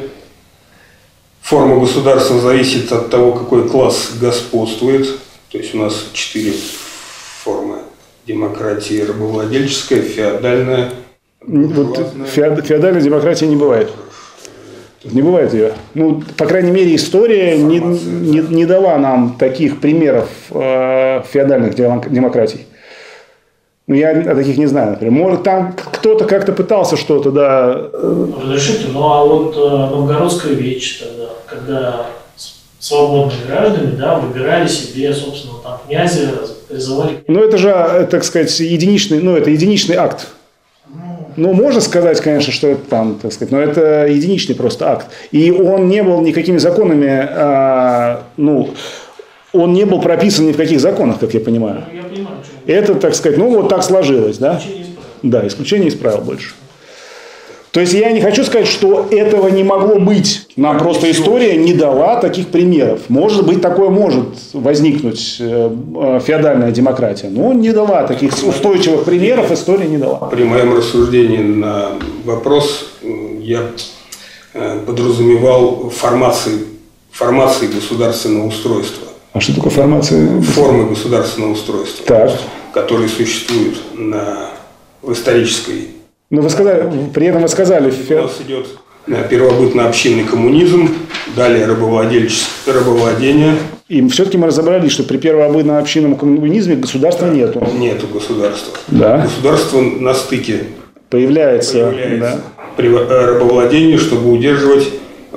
Форма государства зависит от того, какой класс господствует. То есть у нас 4 формы демократии: рабовладельческая, феодальная. Вот феодальной демократии не бывает. Не бывает ее. Ну, по крайней мере, история не дала нам таких примеров феодальных демократий. Ну, я о таких не знаю, например. Может, там кто-то как-то пытался что-то, да. Разрешите, ну а вот новгородская вечь тогда, когда свободные граждане, да, выбирали себе, собственно, там князя, призывали. Ну, это же, так сказать, единичный акт. Ну, можно сказать, конечно, что это там, так сказать, но это единичный просто акт. И он не был никакими законами, он не был прописан ни в каких законах, как я понимаю. Я понимаю, это, так сказать, ну, вот так сложилось, да? исключение из правил. Да, исключение из правил больше. То есть, я не хочу сказать, что этого не могло быть. Нам просто история не дала таких примеров. Может быть, такое может возникнуть феодальная демократия. Но не дала таких устойчивых примеров, история не дала. При моем рассуждении на вопрос я подразумевал формации государственного устройства. А что такое формация? Формы государственного устройства, так, которые существуют в исторической. Но вы сказали, при этом вы сказали... У нас идет первобытно-общинный коммунизм, далее рабовладение. И все-таки мы разобрались, что при первобытно-общинном коммунизме государства нету. Нету государства. Да. Государство на стыке появляется да. При рабовладении, чтобы удерживать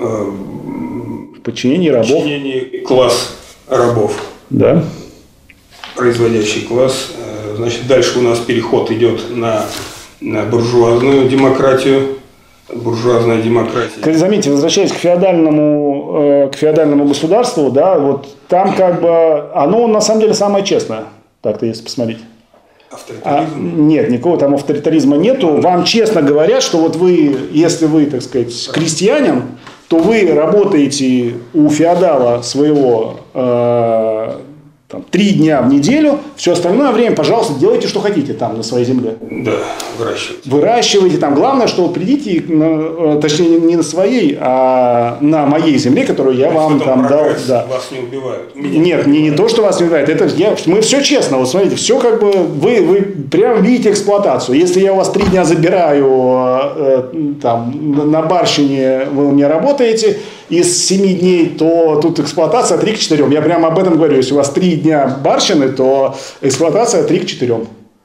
в подчинении класс рабов. Да. Производящий класс. Значит, дальше у нас переход идет на буржуазную демократию. Буржуазная демократия. Заметьте, возвращаясь к феодальному государству, да, вот там как бы оно на самом деле самое честное, так-то если посмотреть. Авторитаризм? Нет, никакого там авторитаризма нету. Вам честно говорят, что вот вы, если вы, так сказать, крестьянин, то вы работаете у феодала своего там, 3 дня в неделю, все остальное время, пожалуйста, делайте, что хотите там на своей земле. Да, выращивайте. Выращивайте там. Главное, что вы придите, точнее, не на своей, а на моей земле, которую я вам там дал. Да. Вас не убивают. Нет, не то, что вас не убивают. Это мы все честно. Вот смотрите, все как бы вы прям видите эксплуатацию. Если я у вас 3 дня забираю там, на барщине, вы у меня работаете, из 7 дней, то тут эксплуатация 3 к 4. Я прямо об этом говорю. Если у вас 3 дня барщины, то эксплуатация 3 к 4.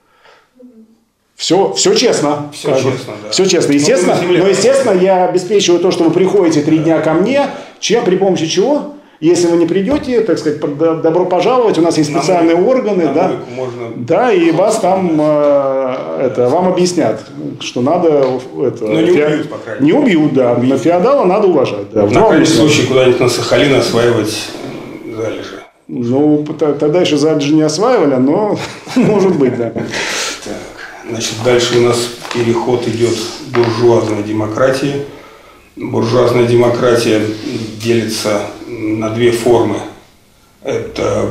Все честно. Все честно, да. Все честно. Естественно, я обеспечиваю то, что вы приходите 3 дня ко мне, при помощи чего? Если вы не придете, так сказать, добро пожаловать, у нас есть специальные органы, да, да, и вас там вам объяснят, что надо не убьют, по крайней мере. Не убьют, да. На феодала надо уважать. Да. На крайний случай куда-нибудь на Сахалин осваивать залежи. Ну, тогда еще залежи не осваивали, но может быть, да. Так, значит, дальше у нас переход идет к буржуазной демократии. Буржуазная демократия делится на 2 формы. Это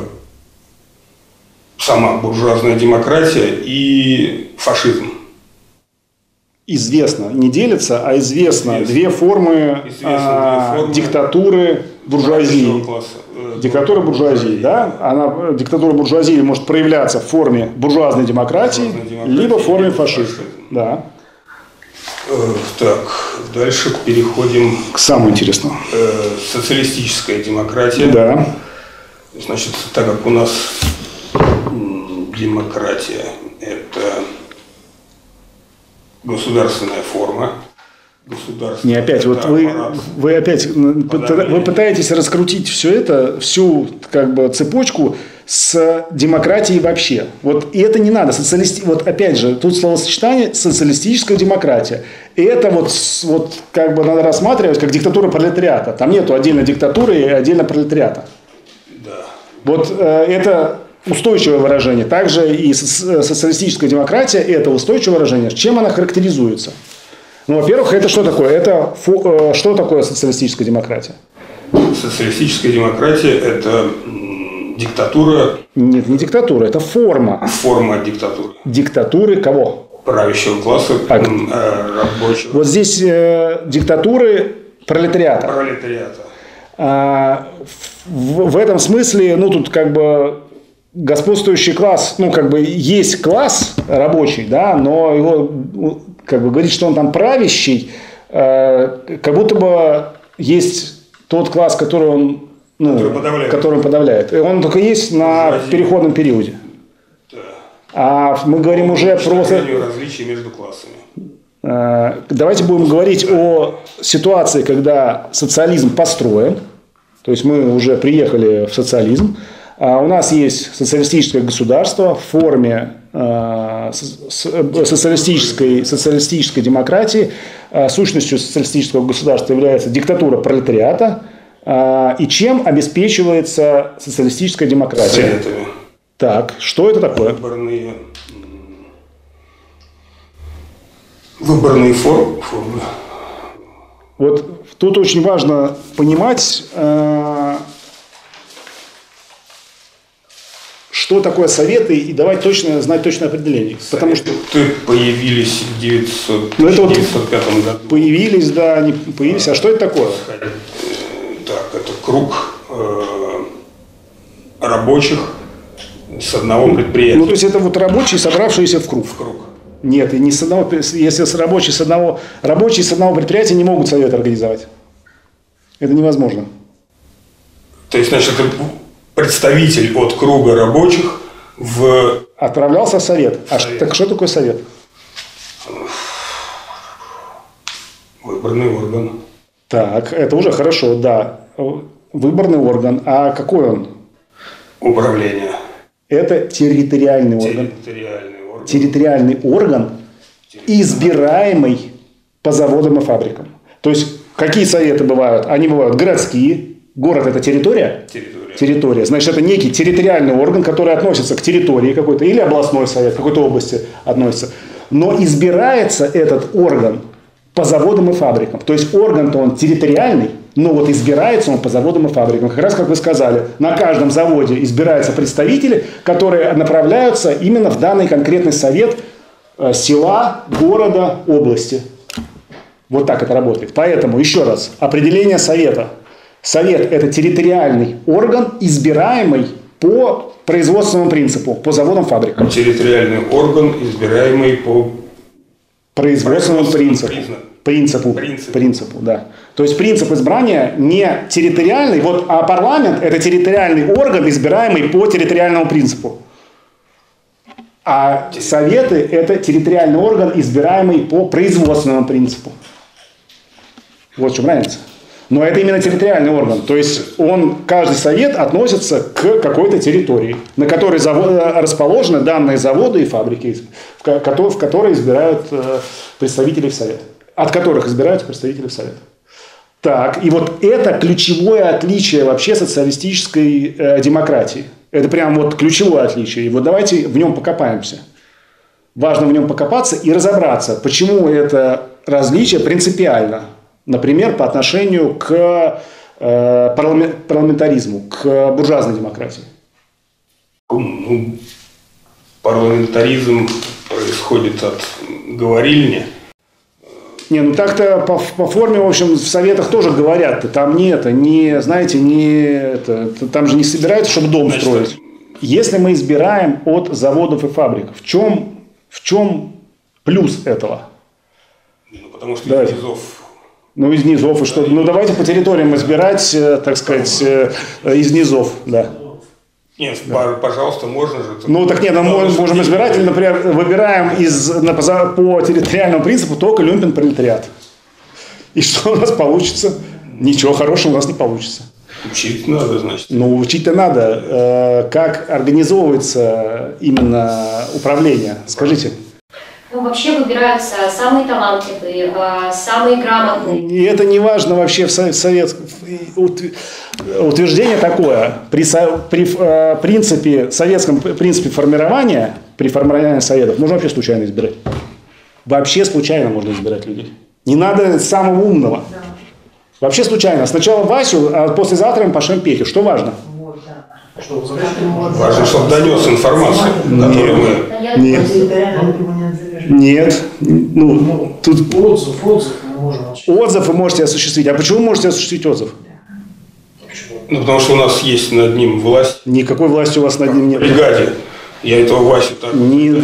сама буржуазная демократия и фашизм. Известно, не делится, а известно. 2 формы диктатуры буржуазии. Диктатура буржуазии, да? Диктатура буржуазии может проявляться в форме буржуазной демократии, либо в форме фашизма. Да. Так, дальше переходим к самому интересному. Социалистическая демократия. Да. Значит, так как у нас демократия – это государственная форма. Не опять, вот вы опять вы пытаетесь раскрутить все это, всю как бы цепочку с демократией вообще. Вот и это не надо. Вот опять же, тут словосочетание социалистическая демократия. И это вот как бы надо рассматривать как диктатура пролетариата. Там нету отдельно диктатуры и отдельно пролетариата. Да. Вот это устойчивое выражение. Также и социалистическая демократия – это устойчивое выражение. Чем она характеризуется? Ну, во-первых, это что такое? Что такое социалистическая демократия? Социалистическая демократия – это диктатура. Нет, не диктатура, это форма. Форма диктатуры. Диктатуры кого? Правящего класса, рабочего. Вот здесь диктатуры пролетариата. В этом смысле, тут как бы господствующий класс, как бы есть класс рабочий, да, но его как бы говорить, что он там правящий, как будто бы есть тот класс, который он подавляет. И он только есть на переходном периоде. Да. А мы говорим уже про различия между классами. Давайте будем говорить о ситуации, когда социализм построен. То есть мы уже приехали в социализм. У нас есть социалистическое государство в форме социалистической демократии. Сущностью социалистического государства является диктатура пролетариата. И чем обеспечивается социалистическая демократия? Советами. Так, что это такое? Выборные формы. Вот тут очень важно понимать, что такое советы, и давать знать точное определение. Советы, потому что появились в 1905 году. Появились, да, они появились. А что это такое? Так, это круг рабочих с одного предприятия. То есть это вот рабочие, собравшиеся в круг. Нет, и не с одного, если рабочие с одного предприятия не могут совет организовать. Это невозможно. То есть, значит, представитель от круга рабочих отправлялся в совет. Так что такое совет? Выборный орган. Так, это уже хорошо, да. Выборный орган. А какой он? Управление. Это территориальный орган. Территориальный орган, избираемый по заводам и фабрикам. То есть, какие советы бывают? Они бывают городские. Город – это территория? Территория. Значит, это некий территориальный орган, который относится к территории какой-то, или областной совет, какой-то области относится. Но избирается этот орган по заводам и фабрикам. То есть орган-то он территориальный, но вот избирается он по заводам и фабрикам. Как раз, как вы сказали, на каждом заводе избираются представители, которые направляются именно в данный конкретный совет села, города, области. Вот так это работает. Поэтому, еще раз, определение совета. Совет – это территориальный орган, избираемый по производственному принципу, по заводам, фабрикам. Территориальный орган, избираемый по производственному принципу, да. То есть принцип избрания не территориальный, а парламент – это территориальный орган, избираемый по территориальному принципу. А советы – это территориальный орган, избираемый по производственному принципу. Вот в чем разница. Но это именно территориальный орган. То есть каждый совет относится к какой-то территории, на которой расположены данные заводы и фабрики, в которые избирают представителей в совет. От которых избираются представители в совет. Так, и вот это ключевое отличие вообще социалистической демократии. Это прям вот ключевое отличие. И вот давайте в нем покопаемся. Важно в нем покопаться и разобраться, почему это различие принципиально. Например, по отношению к парламентаризму, к буржуазной демократии. Парламентаризм происходит от говорильни. Так-то по форме, в общем, в советах тоже говорят. Там там же не собираются, чтобы дом строить. Если мы избираем от заводов и фабрик, в чем плюс этого? Потому что из низов. Из низов. И что? Давайте по территориям избирать, так сказать, из низов. Да. Нет, пожалуйста, можно же. Мы можем избирать, или, например, выбираем по территориальному принципу только люмпен-пролетариат. И что у нас получится? Ничего хорошего у нас не получится. Учить надо, значит. Учить-то надо. Как организовывается именно управление? Скажите. Вообще выбираются самые талантливые, самые грамотные. И это не важно вообще в утверждение такое. При советском принципе формирования, при формировании советов, можно вообще случайно избирать. Вообще случайно можно избирать людей. Не надо самого умного. Да. Вообще случайно. Сначала Васю, а послезавтра мы пошлем Петю. Что важно? Важно, чтобы донес информацию. Нет. Тут отзыв мы можем осуществить. Отзыв вы можете осуществить. А почему вы можете осуществить отзыв? Потому что у нас есть над ним власть. Никакой власти у вас над ним нет. В бригаде. Я этого Васю так...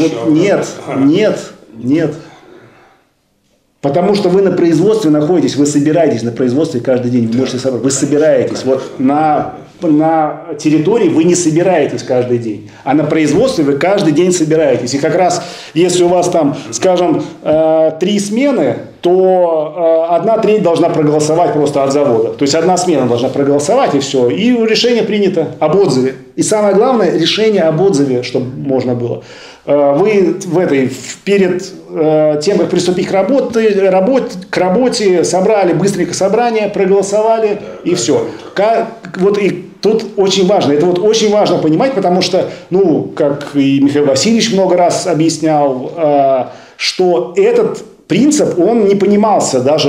Нет. Потому что вы на производстве находитесь, вы собираетесь на производстве каждый день, вы можете собрать, вы собираетесь. Вот на территории вы не собираетесь каждый день, а на производстве вы каждый день собираетесь. И как раз, если у вас там, скажем, 3 смены, то 1/3 должна проголосовать просто от завода. То есть 1 смена должна проголосовать, и все. И решение принято об отзыве. И самое главное, решение об отзыве, чтобы можно было. Вы перед тем, как приступить к работе, собрали быстренько собрание, проголосовали, и все. И тут очень важно, это очень важно понимать, потому что, как и Михаил Васильевич много раз объяснял, что этот принцип, он не понимался даже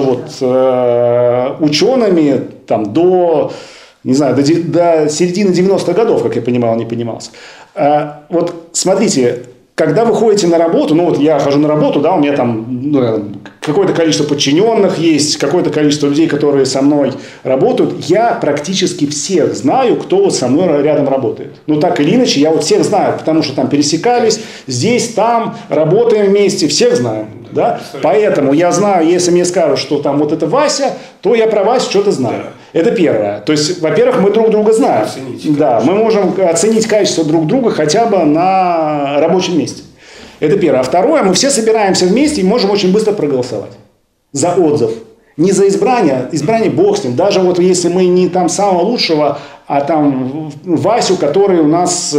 учеными до середины 90-х годов, как я понимал, не понимался. Смотрите, когда вы ходите на работу, я хожу на работу, у меня там какое-то количество подчиненных есть, какое-то количество людей, которые со мной работают, я практически всех знаю, кто со мной рядом работает. Так или иначе, я всех знаю, потому что там пересекались, здесь, там, работаем вместе, всех знаем. Да? Поэтому я знаю, если мне скажут, что там это Вася, то я про Васю что-то знаю. Это первое. То есть, во-первых, мы друг друга знаем. Мы можем оценить качество друг друга хотя бы на рабочем месте. Это первое. А второе, мы все собираемся вместе и можем очень быстро проголосовать за отзыв. Не за избрание, избрание бог с ним. Даже если мы не там самого лучшего, а там Васю, который у нас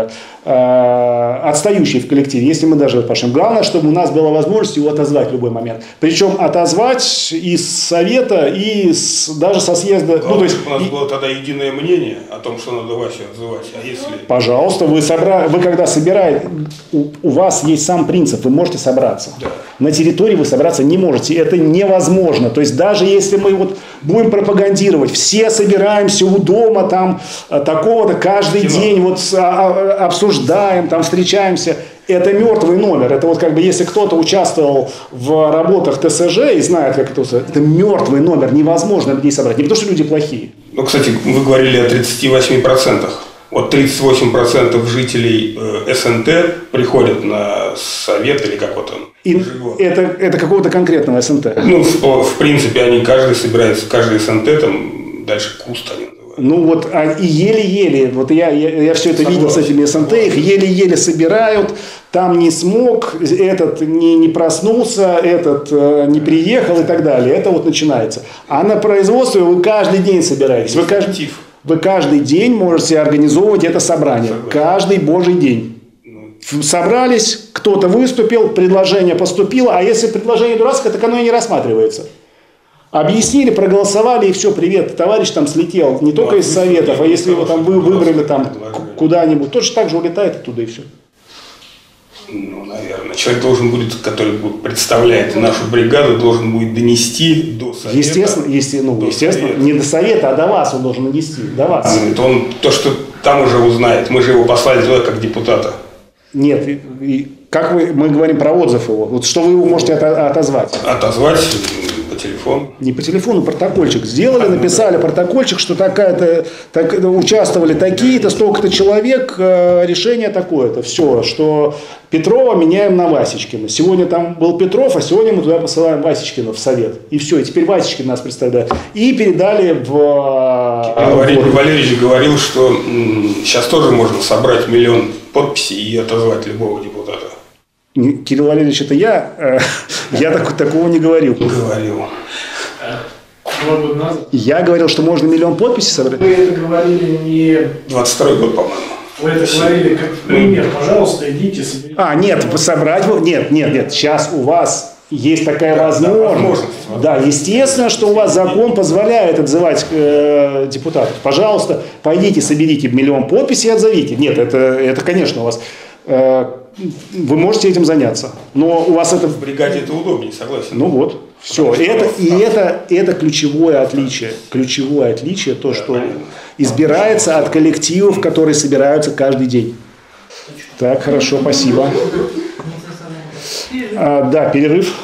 отстающий в коллективе, если мы даже пошлем. Главное, чтобы у нас была возможность его отозвать в любой момент. Причем отозвать из совета и даже со съезда. Ну, то есть у нас было тогда единое мнение о том, что надо Васю отзывать. А если... Пожалуйста, вы когда собираете, у вас есть сам принцип, вы можете собраться. Да. На территории вы собраться не можете. Это невозможно. То есть даже если мы вот будем пропагандировать, все собираемся у дома там такого-то каждый день, вот обсуждаем, там встречаемся. Это мертвый номер. Это вот как бы если кто-то участвовал в работах ТСЖ и знает, как это мертвый номер. Невозможно людей собрать. Не потому, что люди плохие. Ну, кстати, вы говорили о 38%. Вот 38% жителей СНТ приходят на совет или как вот он. Это какого-то конкретного СНТ. Ну, в принципе, они каждый собирается, каждый СНТ, там дальше куст они называют. Ну вот, и еле-еле, вот я все это видел с этими СНТ, их еле-еле собирают, там не смог, этот не проснулся, этот не приехал и так далее. Это вот начинается. А на производстве вы каждый день собираетесь. Вы каждый день можете организовывать это собрание. Каждый божий день. Собрались, кто-то выступил, предложение поступило, а если предложение дурацкое, так оно и не рассматривается. Объяснили, проголосовали, и все, привет, товарищ там слетел, не только из советов, а если его там вы выбрали там куда-нибудь, точно так же улетает оттуда и все. Ну, наверное. Человек должен будет, который представляет нашу бригаду, должен будет донести до совета. Естественно, не до совета, а до вас он должен донести, до вас. То, что там уже узнает, мы же его послали туда как депутата. Нет, мы говорим про отзыв его, вот что вы его можете отозвать? Отозвать по телефону. Не по телефону, протокольчик сделали, написали протокольчик, что участвовали такие-то, столько-то человек, решение такое-то. Все, что Петрова меняем на Васечкина. Сегодня там был Петров, а сегодня мы туда посылаем Васечкина в совет. И все, и теперь Васечкин нас представляет. И передали в... Валерий Валерьевич говорил, что сейчас тоже можно собрать 1 000 000 подписей и отозвать любого депутата. Кирилл Валерьевич, это я такого не говорил. Говорил. Я говорил, что можно 1 000 000 подписей собрать. Вы это говорили не... 22-й год, по-моему. Вы это говорили как пример. Пожалуйста, идите, соберите. Нет, собрать... Нет. Сейчас у вас есть такая возможность. Да, естественно, что у вас закон позволяет отзывать депутатов. Пожалуйста, пойдите, соберите 1 000 000 подписей и отзовите. Нет, это конечно, у вас... Вы можете этим заняться. Но у вас это... В бригаде это удобнее, согласен. Ну вот. Все. Это ключевое отличие. Ключевое отличие, то, что избирается от коллективов, которые собираются каждый день. Так, хорошо, спасибо. Да, перерыв.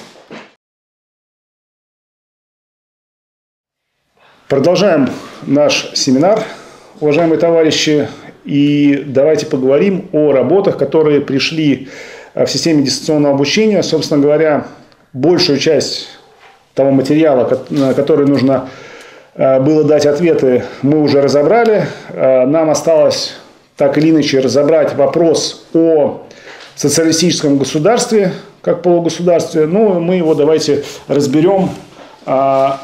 Продолжаем наш семинар, уважаемые товарищи. И давайте поговорим о работах, которые пришли в системе дистанционного обучения. Собственно говоря, большую часть того материала, на который нужно было дать ответы, мы уже разобрали. Нам осталось так или иначе разобрать вопрос о социалистическом государстве, как полугосударстве. Ну, мы его давайте разберем в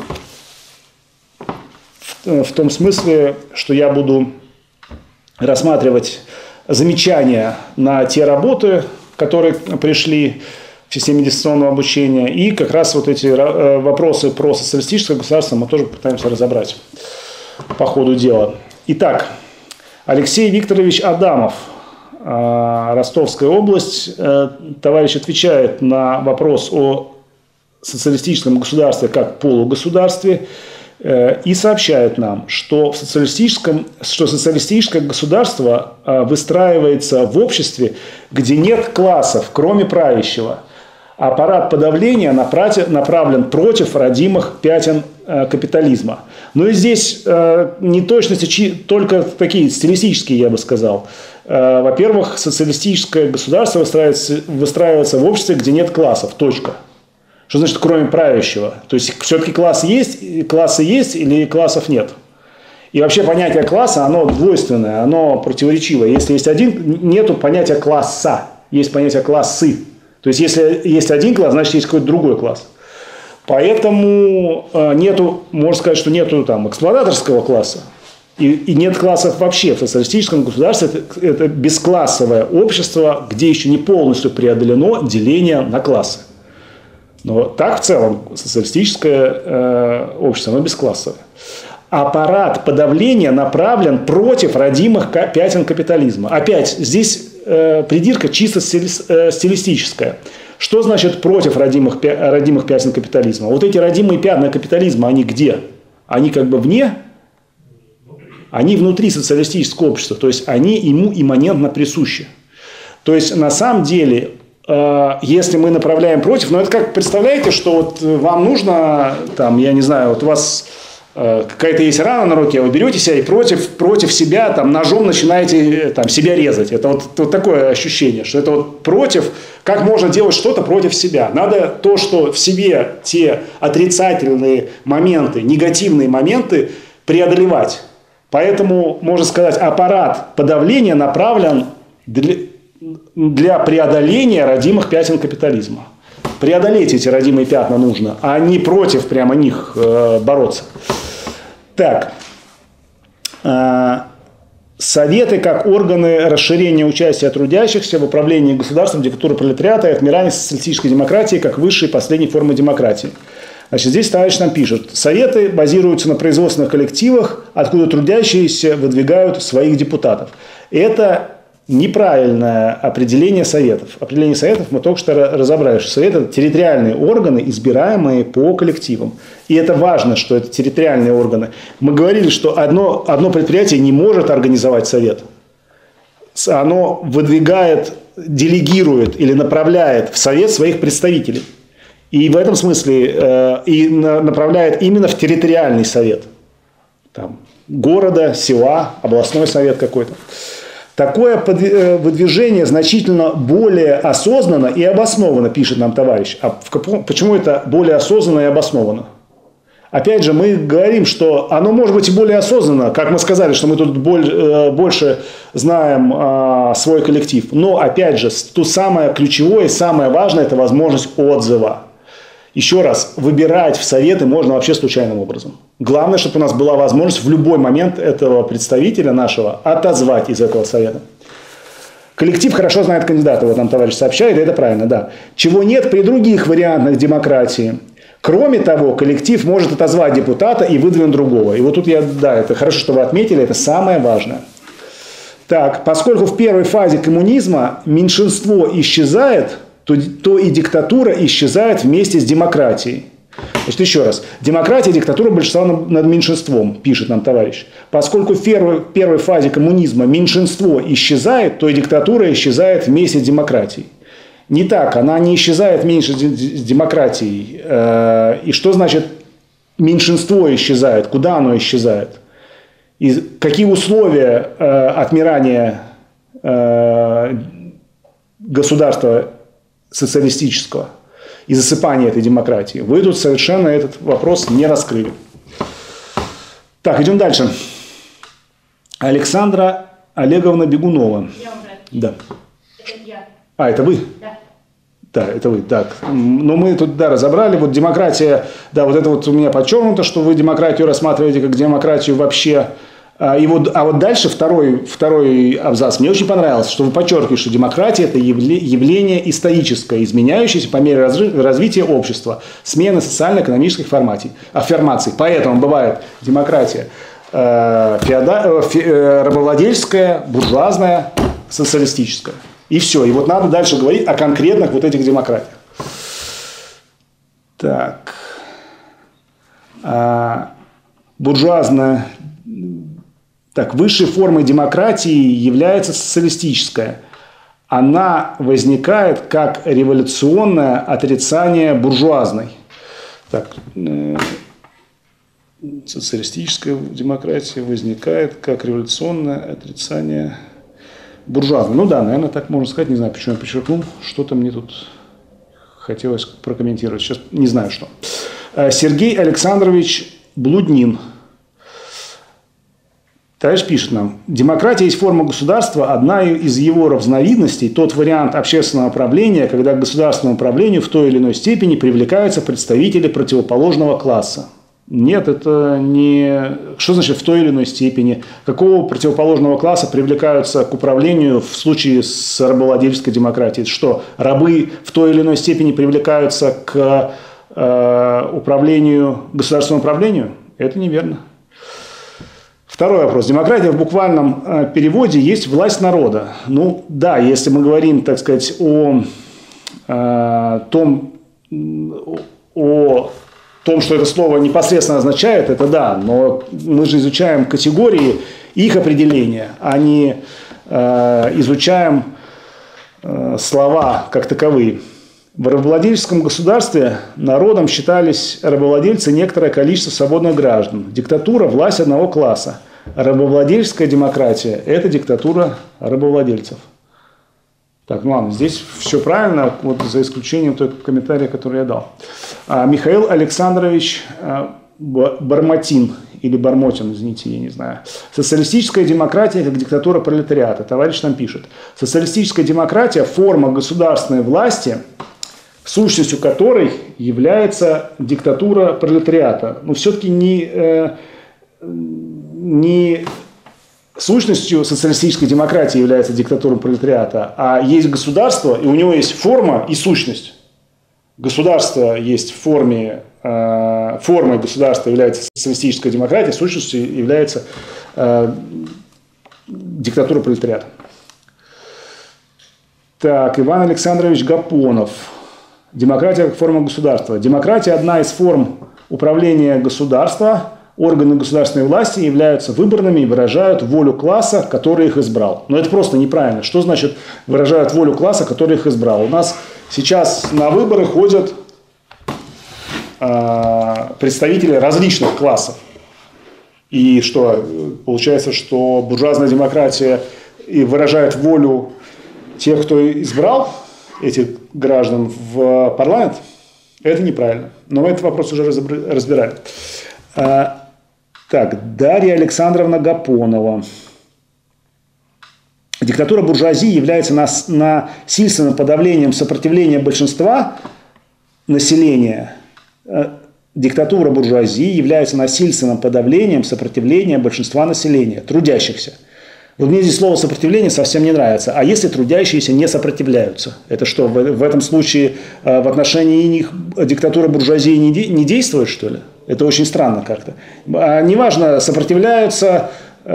том смысле, что я буду рассматривать замечания на те работы, которые пришли в системе дистанционного обучения. И как раз вот эти вопросы про социалистическое государство мы тоже пытаемся разобрать по ходу дела. Итак, Алексей Викторович Адамов, Ростовская область. Товарищ отвечает на вопрос о социалистическом государстве как полугосударстве. И сообщает нам, что социалистическое государство выстраивается в обществе, где нет классов, кроме правящего. Аппарат подавления направлен против родимых пятен капитализма. Ну и здесь неточности только такие стилистические, я бы сказал. Во-первых, социалистическое государство выстраивается в обществе, где нет классов. Точка. Что значит кроме правящего? То есть все-таки классы есть или классов нет? И вообще понятие класса, оно двойственное, оно противоречивое. Если есть один, нету понятия класса, есть понятие классы. То есть если есть один класс, значит есть какой-то другой класс. Поэтому нету, можно сказать, что нету там эксплуататорского класса. И нет классов вообще. В социалистическом государстве это бесклассовое общество, где еще не полностью преодолено деление на классы. Но так в целом социалистическое общество, оно бесклассовое. Аппарат подавления направлен против родимых пятен капитализма. Опять, здесь придирка чисто стилистическая. Что значит против родимых пятен капитализма? Вот эти родимые пятна капитализма, они где? Они как бы вне? Они внутри социалистического общества. То есть, они ему имманентно присущи. То есть, на самом деле, если мы направляем против, ну, это как, представляете, что вот вам нужно, там, я не знаю, вот у вас какая-то есть рана на руке, вы берете себя и против себя там, ножом начинаете там, себя резать. Это вот такое ощущение, что это вот против, как можно делать что-то против себя. Надо то, что в себе те отрицательные моменты, негативные моменты преодолевать. Поэтому, можно сказать, аппарат подавления направлен для преодоления родимых пятен капитализма. Преодолеть эти родимые пятна нужно, а не против прямо них бороться. Так. Советы как органы расширения участия трудящихся в управлении государством, диктатуры пролетариата и отмирания социалистической демократии как высшей и последней формы демократии. Значит, здесь товарищ нам пишет. Советы базируются на производственных коллективах, откуда трудящиеся выдвигают своих депутатов. Это неправильное определение советов. Определение советов мы только что разобрали, что советы – это территориальные органы, избираемые по коллективам. И это важно, что это территориальные органы. Мы говорили, что одно предприятие не может организовать совет. Оно выдвигает, делегирует или направляет в совет своих представителей. И в этом смысле и направляет именно в территориальный совет. Там, города, села, областной совет какой-то. Такое выдвижение значительно более осознанно и обоснованно, пишет нам товарищ. А почему это более осознанно и обоснованно? Опять же, мы говорим, что оно может быть и более осознанно, как мы сказали, что мы тут больше знаем свой коллектив. Но, опять же, то самое ключевое и самое важное – это возможность отзыва. Еще раз, выбирать в советы можно вообще случайным образом. Главное, чтобы у нас была возможность в любой момент этого представителя нашего отозвать из этого совета. Коллектив хорошо знает кандидата, вот нам товарищ сообщает, и это правильно, да. Чего нет при других вариантах демократии. Кроме того, коллектив может отозвать депутата и выдвинуть другого. И вот тут это хорошо, что вы отметили, это самое важное. Так, поскольку в первой фазе коммунизма меньшинство исчезает, то и диктатура исчезает вместе с демократией. Значит, еще раз. Демократия и диктатура большинства над меньшинством, пишет нам товарищ. Поскольку в первой фазе коммунизма меньшинство исчезает, то и диктатура исчезает вместе с демократией. Не так, она не исчезает вместе с демократией. И что значит меньшинство исчезает? Куда оно исчезает? И какие условия отмирания государства социалистического и засыпания этой демократии? Вы тут совершенно этот вопрос не раскрыли. Так, идем дальше. Александра Олеговна Бегунова. Я вам брат. Да. Это я. А, это вы? Да. Да, это вы. Так. Но мы тут, разобрали. Вот демократия, да, вот это вот у меня подчеркнуто, что вы демократию рассматриваете как демократию вообще. А вот дальше второй абзац. Мне очень понравился, что вы подчеркиваете, что демократия – это явление историческое, изменяющееся по мере развития общества, смены социально-экономических формаций. Поэтому бывает демократия рабовладельческая, буржуазная, социалистическая. И все. И вот надо дальше говорить о конкретных вот этих демократиях. Так. Буржуазная. Так, высшей формой демократии является социалистическая. Она возникает как революционное отрицание буржуазной. Так, социалистическая демократия возникает как революционное отрицание буржуазной. Ну да, наверное, так можно сказать. Не знаю, почему я подчеркнул. Что-то мне тут хотелось прокомментировать. Сейчас не знаю, что. Сергей Александрович Блуднин. Товарищ пишет нам, демократия есть форма государства, одна из его разновидностей, тот вариант общественного правления, когда к государственному управлению в той или иной степени привлекаются представители противоположного класса. Нет, это не... Что значит в той или иной степени? Какого противоположного класса привлекаются к управлению в случае с рабовладельческой демократией? Что, рабы в той или иной степени привлекаются к государственному управлению? Это неверно. Второй вопрос. Демократия в буквальном переводе есть власть народа. Ну да, если мы говорим, так сказать, о том, что это слово непосредственно означает, это да, но мы же изучаем категории, их определения, а не изучаем слова как таковые. В рабовладельческом государстве народом считались рабовладельцы некоторое количество свободных граждан. Диктатура – власть одного класса. Рабовладельческая демократия – это диктатура рабовладельцев. Так, ну ладно, здесь все правильно, вот за исключением той комментария, который я дал. Михаил Александрович Бармотин, или Бармотин, извините, я не знаю. Социалистическая демократия как диктатура пролетариата. Товарищ нам пишет. Социалистическая демократия – форма государственной власти, сущностью которой является диктатура пролетариата. Но все-таки не сущностью социалистической демократии является диктатура пролетариата, а есть государство, и у него есть форма и сущность. Государство есть формой государства является социалистическая демократия, сущностью является диктатура пролетариата. Так, Иван Александрович Гапонов. Демократия как форма государства. Демократия – одна из форм управления государства. Органы государственной власти являются выборными и выражают волю класса, который их избрал. Но это просто неправильно. Что значит выражают волю класса, который их избрал? У нас сейчас на выборы ходят представители различных классов. И что? Получается, что буржуазная демократия выражает волю тех, кто избрал этих граждан в парламент? Это неправильно. Но мы этот вопрос уже разбирали. Так, Дарья Александровна Гапонова. Диктатура буржуазии является насильственным подавлением сопротивления большинства населения. Диктатура буржуазии является насильственным подавлением сопротивления большинства населения, трудящихся. Вот мне здесь слово «сопротивление» совсем не нравится. А если трудящиеся не сопротивляются? Это что, в этом случае в отношении них диктатура буржуазии не действует, что ли? Это очень странно как-то. Неважно, сопротивляются,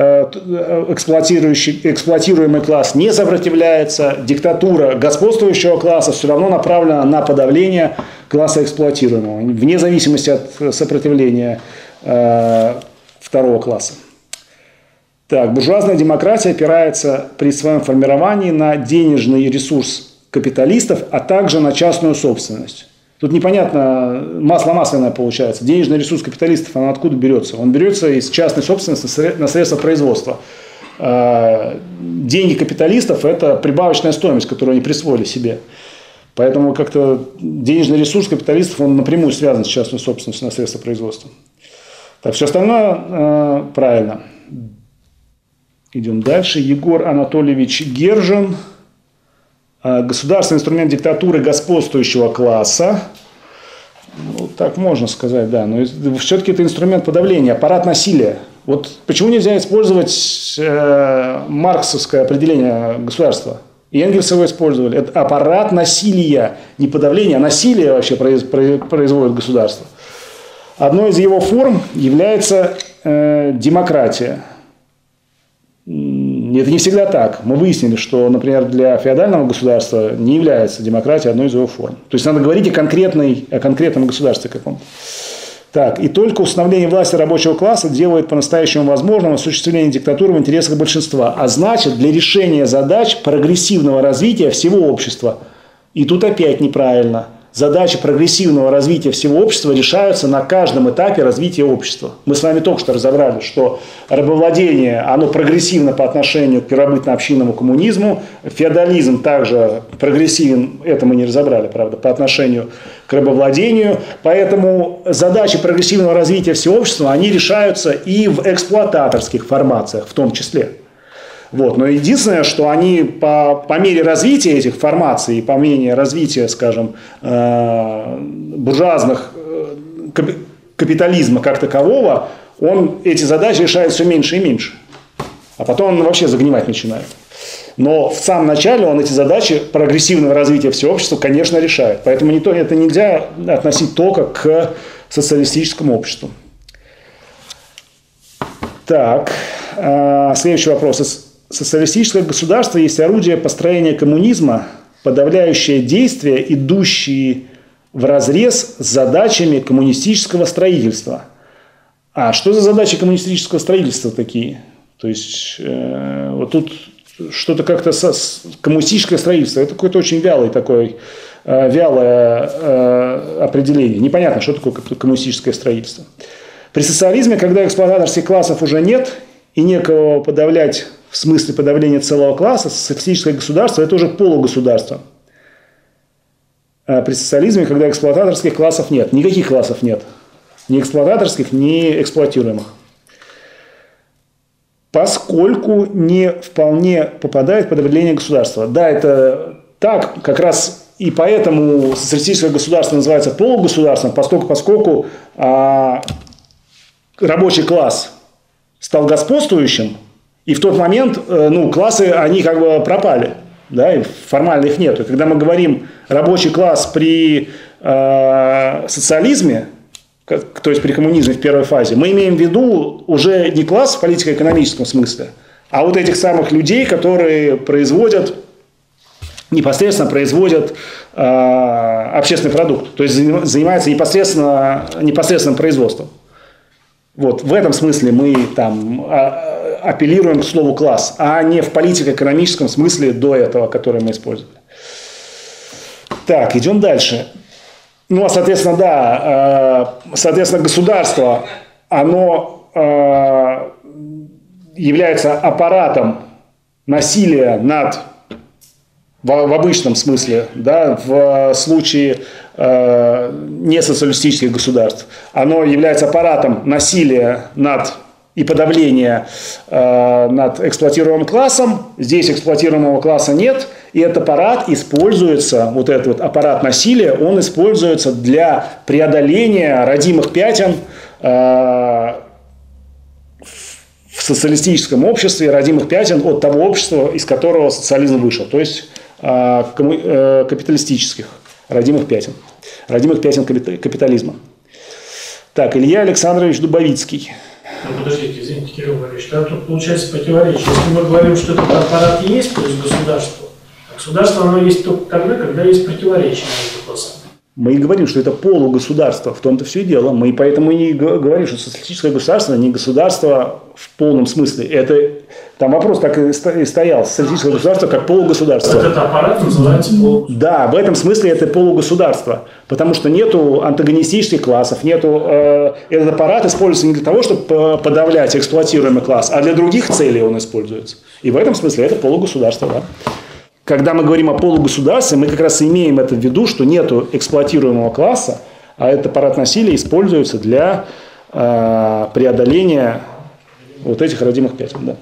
эксплуатируемый класс не сопротивляется, диктатура господствующего класса все равно направлена на подавление класса эксплуатируемого, вне зависимости от сопротивления второго класса. Так, буржуазная демократия опирается при своем формировании на денежный ресурс капиталистов, а также на частную собственность. Тут непонятно, масло масляное получается. Денежный ресурс капиталистов, он откуда берется? Он берется из частной собственности на средства производства. Деньги капиталистов – это прибавочная стоимость, которую они присвоили себе. Поэтому как-то денежный ресурс капиталистов, он напрямую связан с частной собственностью на средства производства. Так, все остальное правильно. Идем дальше. Егор Анатольевич Гержин. Государственный инструмент диктатуры господствующего класса. Ну, так можно сказать, да. Но все-таки это инструмент подавления, аппарат насилия. Вот почему нельзя использовать марксовское определение государства? И Энгельс его использовали. Это аппарат насилия, не подавления, а насилие вообще производит государство. Одной из его форм является демократия. Это не всегда так. Мы выяснили, что, например, для феодального государства не является демократия одной из его форм. То есть надо говорить о конкретном государстве каком-то. Так, и только установление власти рабочего класса делает по-настоящему возможным осуществление диктатуры в интересах большинства. А значит, для решения задач прогрессивного развития всего общества. И тут опять неправильно. Задачи прогрессивного развития всего общества решаются на каждом этапе развития общества. Мы с вами только что разобрали, что рабовладение, оно прогрессивно по отношению к первобытно-общинному коммунизму, феодализм также прогрессивен, это мы не разобрали, правда, по отношению к рабовладению. Поэтому задачи прогрессивного развития всего общества, они решаются и в эксплуататорских формациях в том числе. Вот. Но единственное, что они по мере развития этих формаций, по мере развития, скажем, буржуазных капитализма как такового, он эти задачи решает все меньше и меньше. А потом он вообще загнивать начинает. Но в самом начале он эти задачи прогрессивного развития всего общества, конечно, решает. Поэтому это нельзя относить только к социалистическому обществу. Так, следующий вопрос. Социалистическое государство есть орудие построения коммунизма, подавляющее действия, идущие вразрез с задачами коммунистического строительства. А что за задачи коммунистического строительства такие? То есть, вот тут что-то как-то коммунистическое строительство. Это какое-то очень вялое определение. Непонятно, что такое коммунистическое строительство. При социализме, когда эксплуататорских классов уже нет и некого подавлять в смысле подавления целого класса, социалистическое государство – это уже полугосударство. А при социализме, когда эксплуататорских классов нет, никаких классов нет. Ни эксплуататорских, ни эксплуатируемых. Поскольку не вполне попадает под определение государства. Да, это так, как раз и поэтому социалистическое государство называется полугосударством, поскольку рабочий класс стал господствующим, и в тот момент классы, они как бы пропали, да, и формально их нет. И когда мы говорим рабочий класс при социализме, то есть при коммунизме в первой фазе, мы имеем в виду уже не класс в политико-экономическом смысле, а вот этих самых людей, которые непосредственно производят общественный продукт, то есть занимаются непосредственным производством. Вот в этом смысле мы там апеллируем к слову класс, а не в политико-экономическом смысле до этого, который мы использовали. Так, идем дальше. Соответственно, государство, оно является аппаратом насилия в обычном смысле, да, в случае несоциалистических государств. Оно является аппаратом насилия и подавления над эксплуатируемым классом. Здесь эксплуатируемого класса нет. И этот аппарат используется, вот этот вот аппарат насилия, он используется для преодоления родимых пятен в социалистическом обществе, родимых пятен от того общества, из которого социализм вышел. То есть капиталистических родимых пятен капитализма. Так, Илья Александрович Дубовицкий. Подождите, извините, Кирилл Валерьевич, тут получается противоречие. Если мы говорим, что этот аппарат есть, то есть государство, государство оно есть только тогда, когда есть противоречие между классами. Мы и говорим, что это полугосударство, в том-то все и дело. Мы поэтому и говорим, что социалистическое государство не государство в полном смысле. Там вопрос так и стоял. Социалистическое государство как полугосударство. Этот аппарат называется полугосударство. Да, в этом смысле это полугосударство. Потому что нету антагонистических классов, этот аппарат используется не для того, чтобы подавлять эксплуатируемый класс, а для других целей он используется. И в этом смысле это полугосударство, да. Когда мы говорим о полугосударстве, мы как раз имеем это в виду, что нету эксплуатируемого класса, а этот аппарат насилия используется для преодоления вот этих родимых пятен. Да.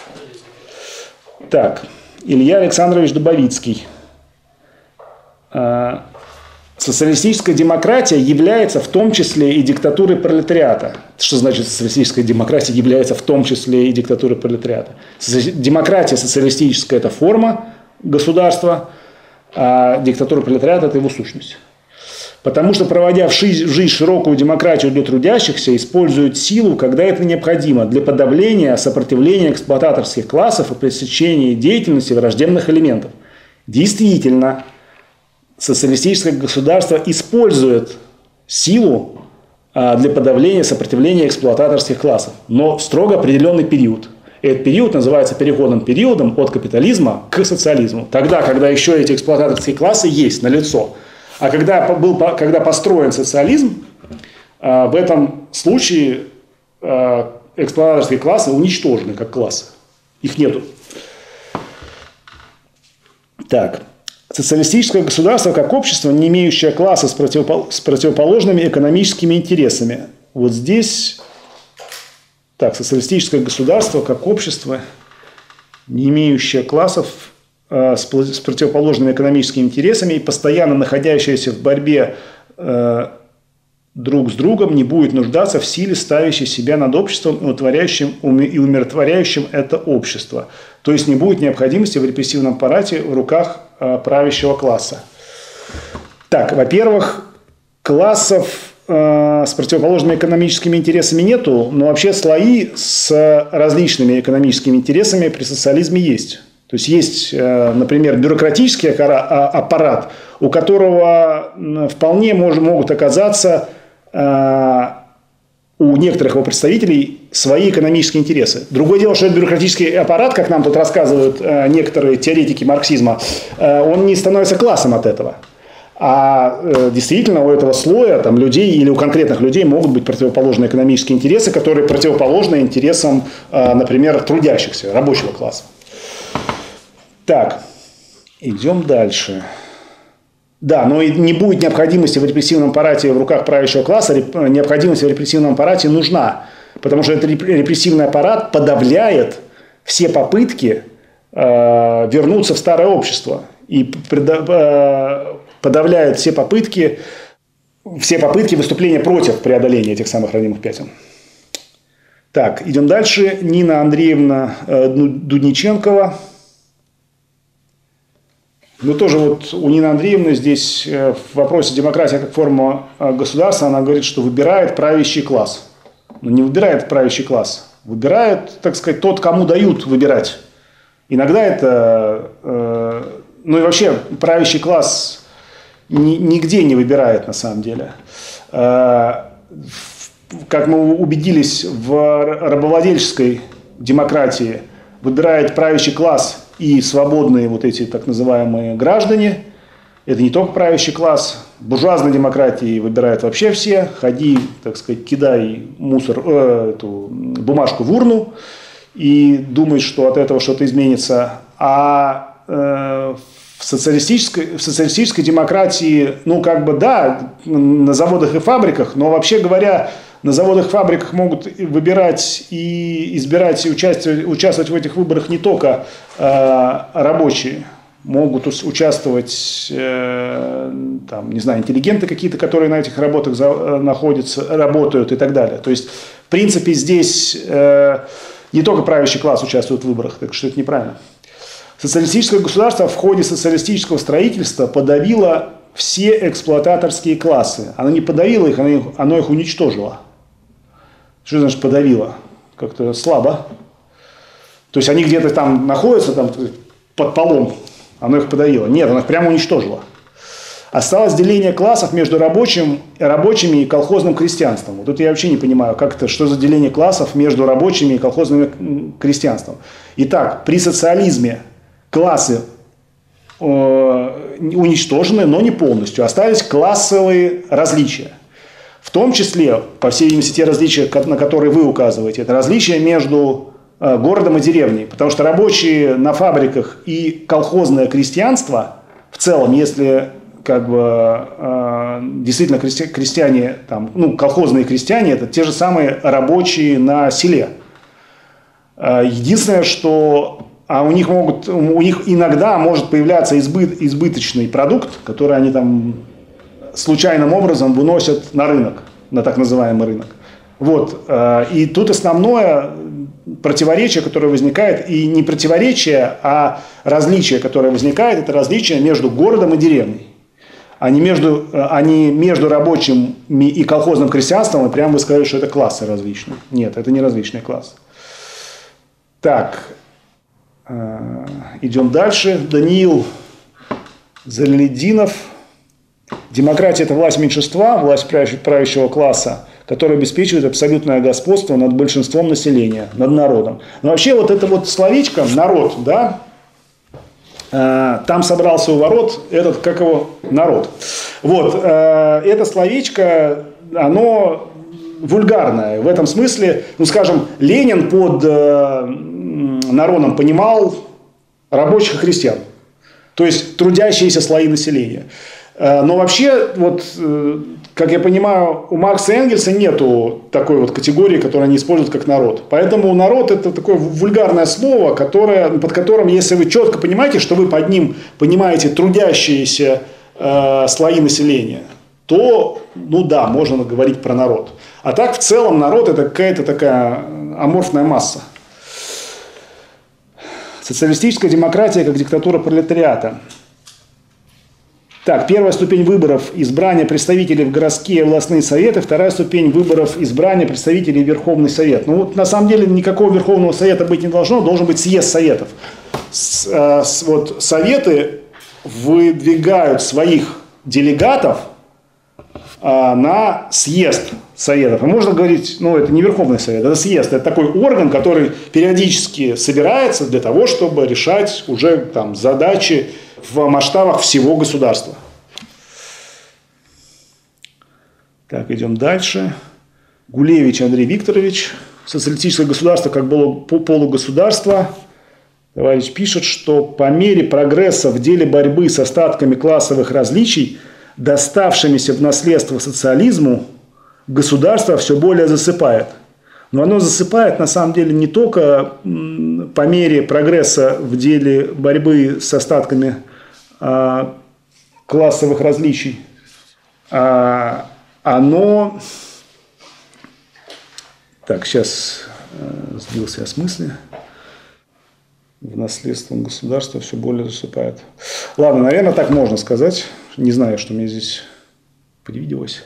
Так, Илья Александрович Дубовицкий. Социалистическая демократия является в том числе и диктатурой пролетариата. Что значит социалистическая демократия является в том числе и диктатурой пролетариата? Демократия социалистическая – это форма государства, а диктатура пролетариата – это его сущность. Потому что, проводя в жизнь широкую демократию для трудящихся, используют силу, когда это необходимо, для подавления сопротивления эксплуататорских классов и пресечения деятельности враждебных элементов. Действительно, социалистическое государство использует силу для подавления сопротивления эксплуататорских классов, но в строго определенный период. Этот период называется переходным периодом от капитализма к социализму. Тогда, когда еще эти эксплуататорские классы есть налицо. А когда построен социализм, в этом случае эксплуататорские классы уничтожены как классы. Их нету. Так. Социалистическое государство как общество, не имеющее класса с противоположными экономическими интересами. Вот здесь... Так, социалистическое государство как общество, не имеющее классов с противоположными экономическими интересами и постоянно находящееся в борьбе друг с другом, не будет нуждаться в силе, ставящей себя над обществом и умиротворяющим это общество. То есть не будет необходимости в репрессивном аппарате в руках правящего класса. Так, во-первых, классов с противоположными экономическими интересами нету, но вообще слои с различными экономическими интересами при социализме есть. То есть есть, например, бюрократический аппарат, у которого вполне могут оказаться у некоторых его представителей свои экономические интересы. Другое дело, что этот бюрократический аппарат, как нам тут рассказывают некоторые теоретики марксизма, он не становится классом от этого. А действительно у этого слоя там, людей или у конкретных людей могут быть противоположные экономические интересы, которые противоположны интересам, например, трудящихся, рабочего класса. Так, идем дальше. Да, но и не будет необходимости в репрессивном аппарате в руках правящего класса, необходимость в репрессивном аппарате нужна, потому что этот репрессивный аппарат подавляет все попытки вернуться в старое общество и подавляет все попытки выступления против преодоления этих самых родимых пятен. Так, идем дальше. Нина Андреевна Дудниченкова. Но тоже вот у Нины Андреевны здесь в вопросе демократия как форма государства, она говорит, что выбирает правящий класс. Но не выбирает правящий класс. Выбирает, так сказать, тот, кому дают выбирать. Иногда это... Ну и вообще правящий класс нигде не выбирает на самом деле. Как мы убедились, в рабовладельческой демократии выбирает правящий класс и свободные вот эти так называемые граждане. Это не только правящий класс. В буржуазной демократии выбирают вообще все. Ходи, так сказать, кидай мусор, эту бумажку в урну и думай, что от этого что-то изменится. А в социалистической демократии, ну как бы да, на заводах и фабриках, но вообще говоря, на заводах и фабриках могут выбирать и избирать и участвовать в этих выборах не только рабочие. Могут участвовать, там, не знаю, интеллигенты какие-то, которые на этих работах работают и так далее. То есть, в принципе, здесь не только правящий класс участвует в выборах, так что это неправильно. Социалистическое государство в ходе социалистического строительства подавило все эксплуататорские классы. Оно не подавило их, оно их уничтожило. Что значит подавило? Как-то слабо. То есть они где-то там находятся там, под полом, оно их подавило. Нет, оно их прямо уничтожило. Осталось деление классов между рабочими и колхозным крестьянством. Вот тут я вообще не понимаю, что за деление классов между рабочими и колхозным крестьянством. Итак, при социализме классы уничтожены, но не полностью. Остались классовые различия. В том числе, по всей видимости, те различия, на которые вы указываете, это различия между городом и деревней. Потому что рабочие на фабриках и колхозное крестьянство, в целом, если как бы, действительно крестьяне, там, ну, колхозные крестьяне, это те же самые рабочие на селе. Единственное, что у них иногда может появляться избыточный продукт, который они там случайным образом выносят на рынок, на так называемый рынок. Вот. И тут основное противоречие, которое возникает, и не противоречие, а различие, которое возникает, это различие между городом и деревней. А не между рабочим и колхозным крестьянством, и прямо вы сказали, что это классы различные. Нет, это не различные классы. Так, идем дальше. Даниил Залединов. Демократия – это власть меньшинства, власть правящего класса, которая обеспечивает абсолютное господство над большинством населения, над народом. Но вообще вот это вот словечко «народ», да, там собрался у ворот этот, как его, народ. Вот, это словечко, оно вульгарное. В этом смысле, ну, скажем, Ленин под народом понимал рабочих и крестьян. То есть трудящиеся слои населения. Но вообще, вот, как я понимаю, у Маркса и Энгельса нету такой вот категории, которую они используют как народ. Поэтому народ – это такое вульгарное слово, под которым, если вы четко понимаете, что вы под ним понимаете трудящиеся слои населения, то то, ну да, можно говорить про народ. А так, в целом, народ – это какая-то такая аморфная масса. Социалистическая демократия как диктатура пролетариата. Так, первая ступень выборов – избрание представителей в городские и областные советы. Вторая ступень выборов – избрание представителей в Верховный Совет. Ну, вот, на самом деле, никакого Верховного Совета быть не должно, должен быть съезд советов. Вот, советы выдвигают своих делегатов на съезд советов. И можно говорить, ну, это не Верховный Совет, это съезд. Это такой орган, который периодически собирается для того, чтобы решать уже там задачи в масштабах всего государства. Так, идем дальше. Гулевич Андрей Викторович. Социалистическое государство как полугосударство. Товарищ пишет, что по мере прогресса в деле борьбы с остатками классовых различий, доставшимися в наследство социализму, государство все более засыпает. Но оно засыпает на самом деле не только по мере прогресса в деле борьбы с остатками классовых различий. Оно... Так, сейчас сбился я с мысли. В наследство государства все более засыпает. Ладно, наверное, так можно сказать. Не знаю, что мне здесь привиделось.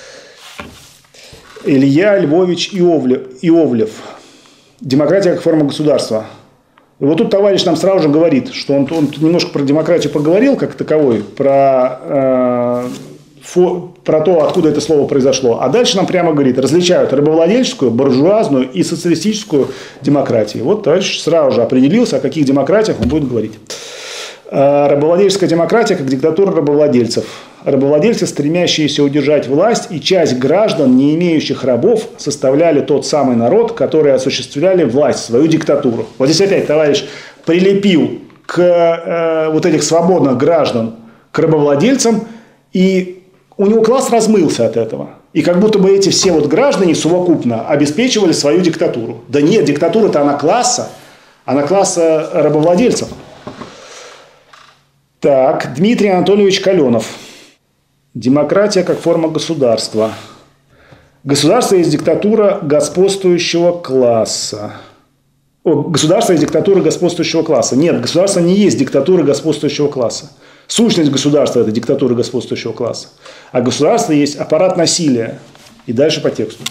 Илья Львович Иовлев. Демократия как форма государства. И вот тут товарищ нам сразу же говорит, что он немножко про демократию поговорил как таковой, про то, откуда это слово произошло. А дальше нам прямо говорит, различают рабовладельческую, буржуазную и социалистическую демократию. Вот товарищ сразу же определился, о каких демократиях он будет говорить. Рабовладельческая демократия как диктатура рабовладельцев. Рабовладельцы, стремящиеся удержать власть, и часть граждан, не имеющих рабов, составляли тот самый народ, который осуществляли власть, свою диктатуру. Вот здесь опять товарищ прилепил к вот этих свободных граждан к рабовладельцам, и у него класс размылся от этого. И как будто бы эти все вот граждане совокупно обеспечивали свою диктатуру. Да нет, диктатура-то она класса рабовладельцев. Так, Дмитрий Анатольевич Каленов. Демократия как форма государства. Государство есть диктатура господствующего класса. Государство есть диктатура господствующего класса. Нет, государство не есть диктатура господствующего класса. Сущность государства – это диктатура господствующего класса. А государство есть аппарат насилия. И дальше по тексту.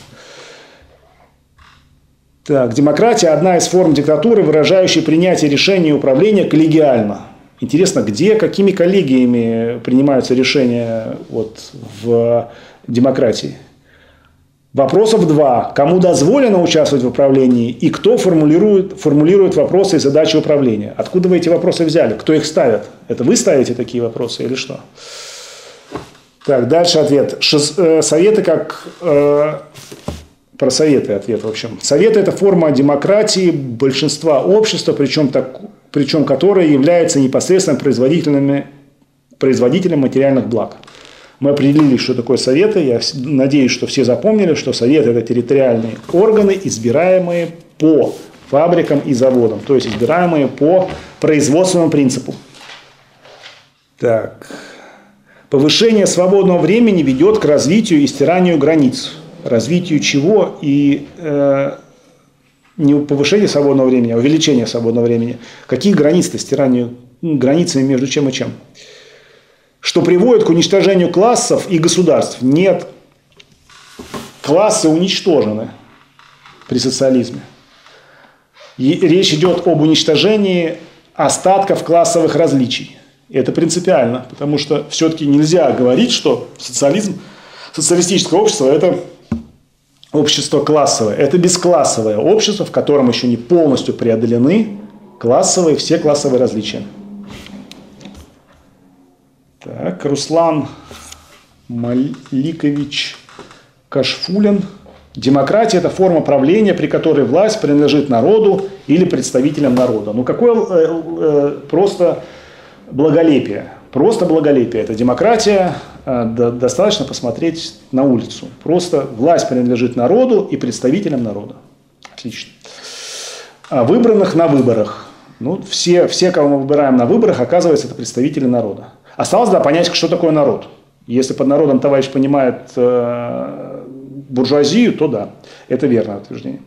Так, демократия – одна из форм диктатуры, выражающей принятие решений и управления коллегиально. Интересно, где, какими коллегиями принимаются решения вот, в демократии? Вопросов два. Кому дозволено участвовать в управлении и кто формулирует вопросы и задачи управления? Откуда вы эти вопросы взяли? Кто их ставит? Это вы ставите такие вопросы или что? Так, дальше ответ. Советы как... Про советы ответ, в общем. Советы – это форма демократии большинства общества, причем которая является непосредственно производителем материальных благ. Мы определили, что такое советы. Я надеюсь, что все запомнили, что советы – это территориальные органы, избираемые по фабрикам и заводам, то есть избираемые по производственному принципу. Так. Повышение свободного времени ведет к развитию и стиранию границ. Развитию чего и не повышение свободного времени, а увеличение свободного времени. Какие границы, стиранию границами между чем и чем? Что приводит к уничтожению классов и государств? Нет. Классы уничтожены при социализме. И речь идет об уничтожении остатков классовых различий. И это принципиально, потому что все-таки нельзя говорить, что социалистическое общество – это общество классовое. Это бесклассовое общество, в котором еще не полностью преодолены все классовые различия. Так, Руслан Маликович Кашфулин. Демократия – это форма правления, при которой власть принадлежит народу или представителям народа. Ну, какое просто благолепие. Просто благолепие. Это демократия. Достаточно посмотреть на улицу. Просто власть принадлежит народу и представителям народа. Отлично. Выбранных на выборах. Ну, все, кого мы выбираем на выборах, оказывается, это представители народа. Осталось понять, что такое народ. Если под народом товарищ понимает буржуазию, то да, это верное утверждение.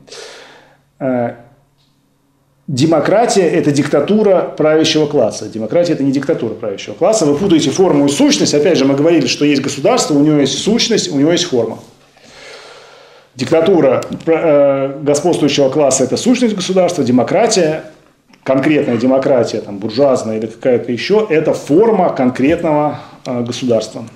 Демократия – это диктатура правящего класса. Демократия – это не диктатура правящего класса. Вы путаете форму и сущность. Опять же, мы говорили, что есть государство, у него есть сущность, у него есть форма. Диктатура господствующего класса – это сущность государства. Демократия, конкретная демократия, там, буржуазная или какая-то еще – это форма конкретного государства.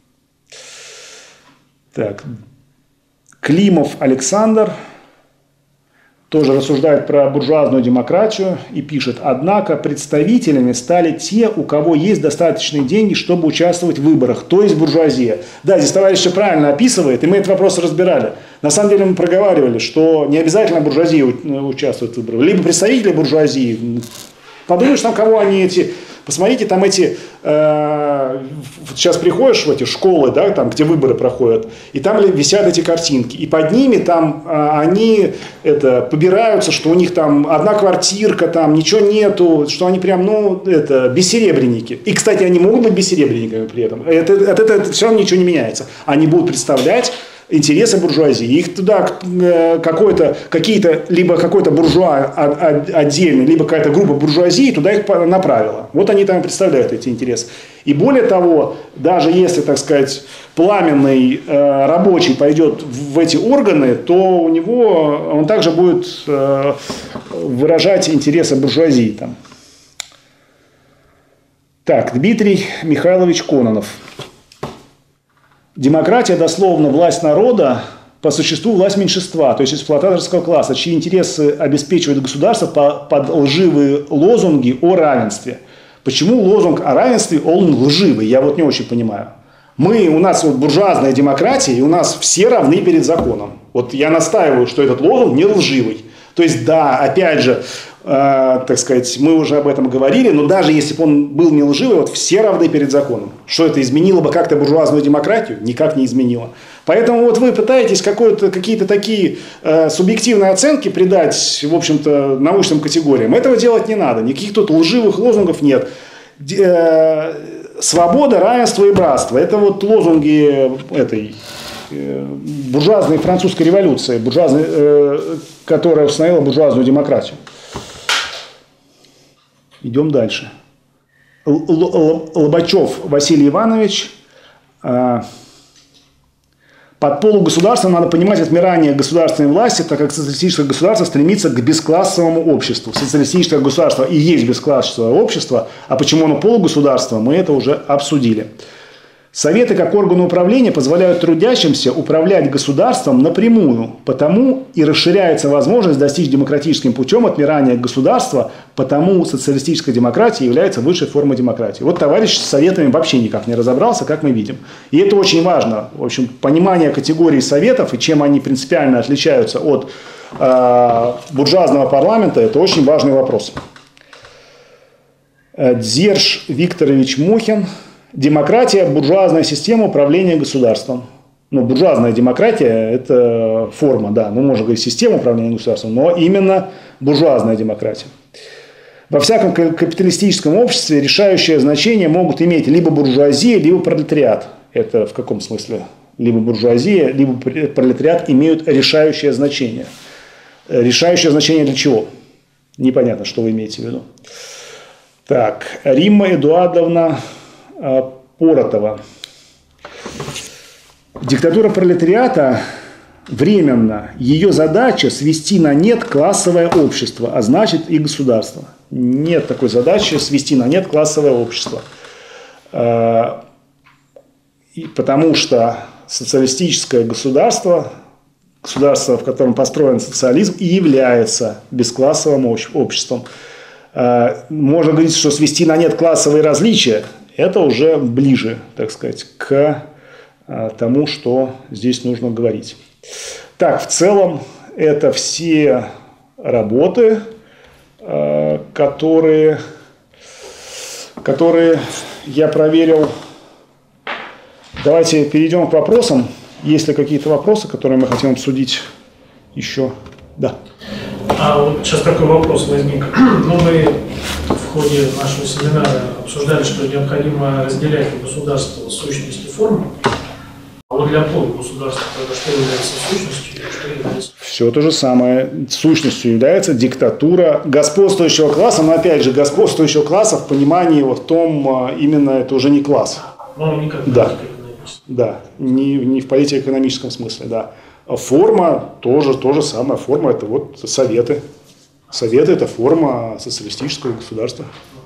Так. Климов Александр тоже рассуждает про буржуазную демократию и пишет: однако представителями стали те, у кого есть достаточные деньги, чтобы участвовать в выборах, то есть буржуазия. Да, здесь товарищ все правильно описывает, и мы этот вопрос разбирали. На самом деле мы проговаривали, что не обязательно буржуазия участвует в выборах, либо представители буржуазии. Подумаешь, там кого они эти... Посмотрите, там эти, сейчас приходишь в эти школы, да, там, где выборы проходят, и там висят эти картинки, и под ними там они побираются, что у них там одна квартирка, там ничего нету, что они прям, бессеребренники. И, кстати, они могут быть бессеребренниками при этом. От этого все равно ничего не меняется. Они будут представлять интересы буржуазии. Их туда какие-то, либо какой-то буржуа отдельный, либо какая-то группа буржуазии туда их направила. Вот они там представляют эти интересы. И более того, даже если, так сказать, пламенный рабочий пойдет в эти органы, то он также будет выражать интересы буржуазии там. Так, Дмитрий Михайлович Кононов. Демократия, дословно, власть народа, по существу власть меньшинства, то есть эксплуататорского класса, чьи интересы обеспечивает государство под лживые лозунги о равенстве. Почему лозунг о равенстве, он лживый? Я вот не очень понимаю. У нас вот буржуазная демократия, и у нас все равны перед законом. Вот я настаиваю, что этот лозунг не лживый. То есть, да, опять же, так сказать, мы уже об этом говорили, но даже если бы он был не лживый, вот все равны перед законом. Что это изменило бы как-то буржуазную демократию? Никак не изменило. Поэтому вот вы пытаетесь какие-то такие субъективные оценки придать, в общем-то, научным категориям. Этого делать не надо. Никаких тут лживых лозунгов нет. Свобода, равенство и братство. Это вот лозунги этой буржуазной французской революции, которая установила буржуазную демократию. Идем дальше. Лобачев Василий Иванович. Под полугосударством надо понимать отмирание государственной власти, так как социалистическое государство стремится к бесклассовому обществу. Социалистическое государство и есть бесклассовое общество. А почему оно полугосударство, мы это уже обсудили. Советы как органы управления позволяют трудящимся управлять государством напрямую, потому и расширяется возможность достичь демократическим путем отмирания государства, потому социалистическая демократия является высшей формой демократии. Вот товарищ с советами вообще никак не разобрался, как мы видим. И это очень важно. В общем, понимание категории советов и чем они принципиально отличаются от буржуазного парламента, это очень важный вопрос. Дзерж Викторович Мухин. Демократия – буржуазная система управления государством. Буржуазная демократия – это форма, да, можно говорить система управления государством, но именно буржуазная демократия. Во всяком капиталистическом обществе решающее значение могут иметь либо буржуазия, либо пролетариат. Это в каком смысле? Либо буржуазия, либо пролетариат имеют решающее значение. Решающее значение для чего? Непонятно, что вы имеете в виду. Так, Римма Эдуардовна Поротова. Диктатура пролетариата временно. Ее задача свести на нет классовое общество, а значит и государство. Нет такой задачи свести на нет классовое общество. Потому что социалистическое государство, в котором построен социализм, и является бесклассовым обществом. Можно говорить, что свести на нет классовые различия – это уже ближе, так сказать, к тому, что здесь нужно говорить. Так, в целом, это все работы, которые я проверил. Давайте перейдем к вопросам. Есть ли какие-то вопросы, которые мы хотим обсудить еще? Да. А вот сейчас такой вопрос возник. Мы в ходе нашего семинара обсуждали, что необходимо разделять государство, сущность и форма. А вот для полугосударства тогда что является сущностью, что является? Все то же самое. Сущностью является диктатура господствующего класса, но опять же, господствующего класса в понимании вот в том, именно это уже не класс. Ну, не как политико-экономическом. Да, не в политико-экономическом смысле, да. Форма тоже то же самое. Форма – это вот советы. Советы – это форма социалистического государства.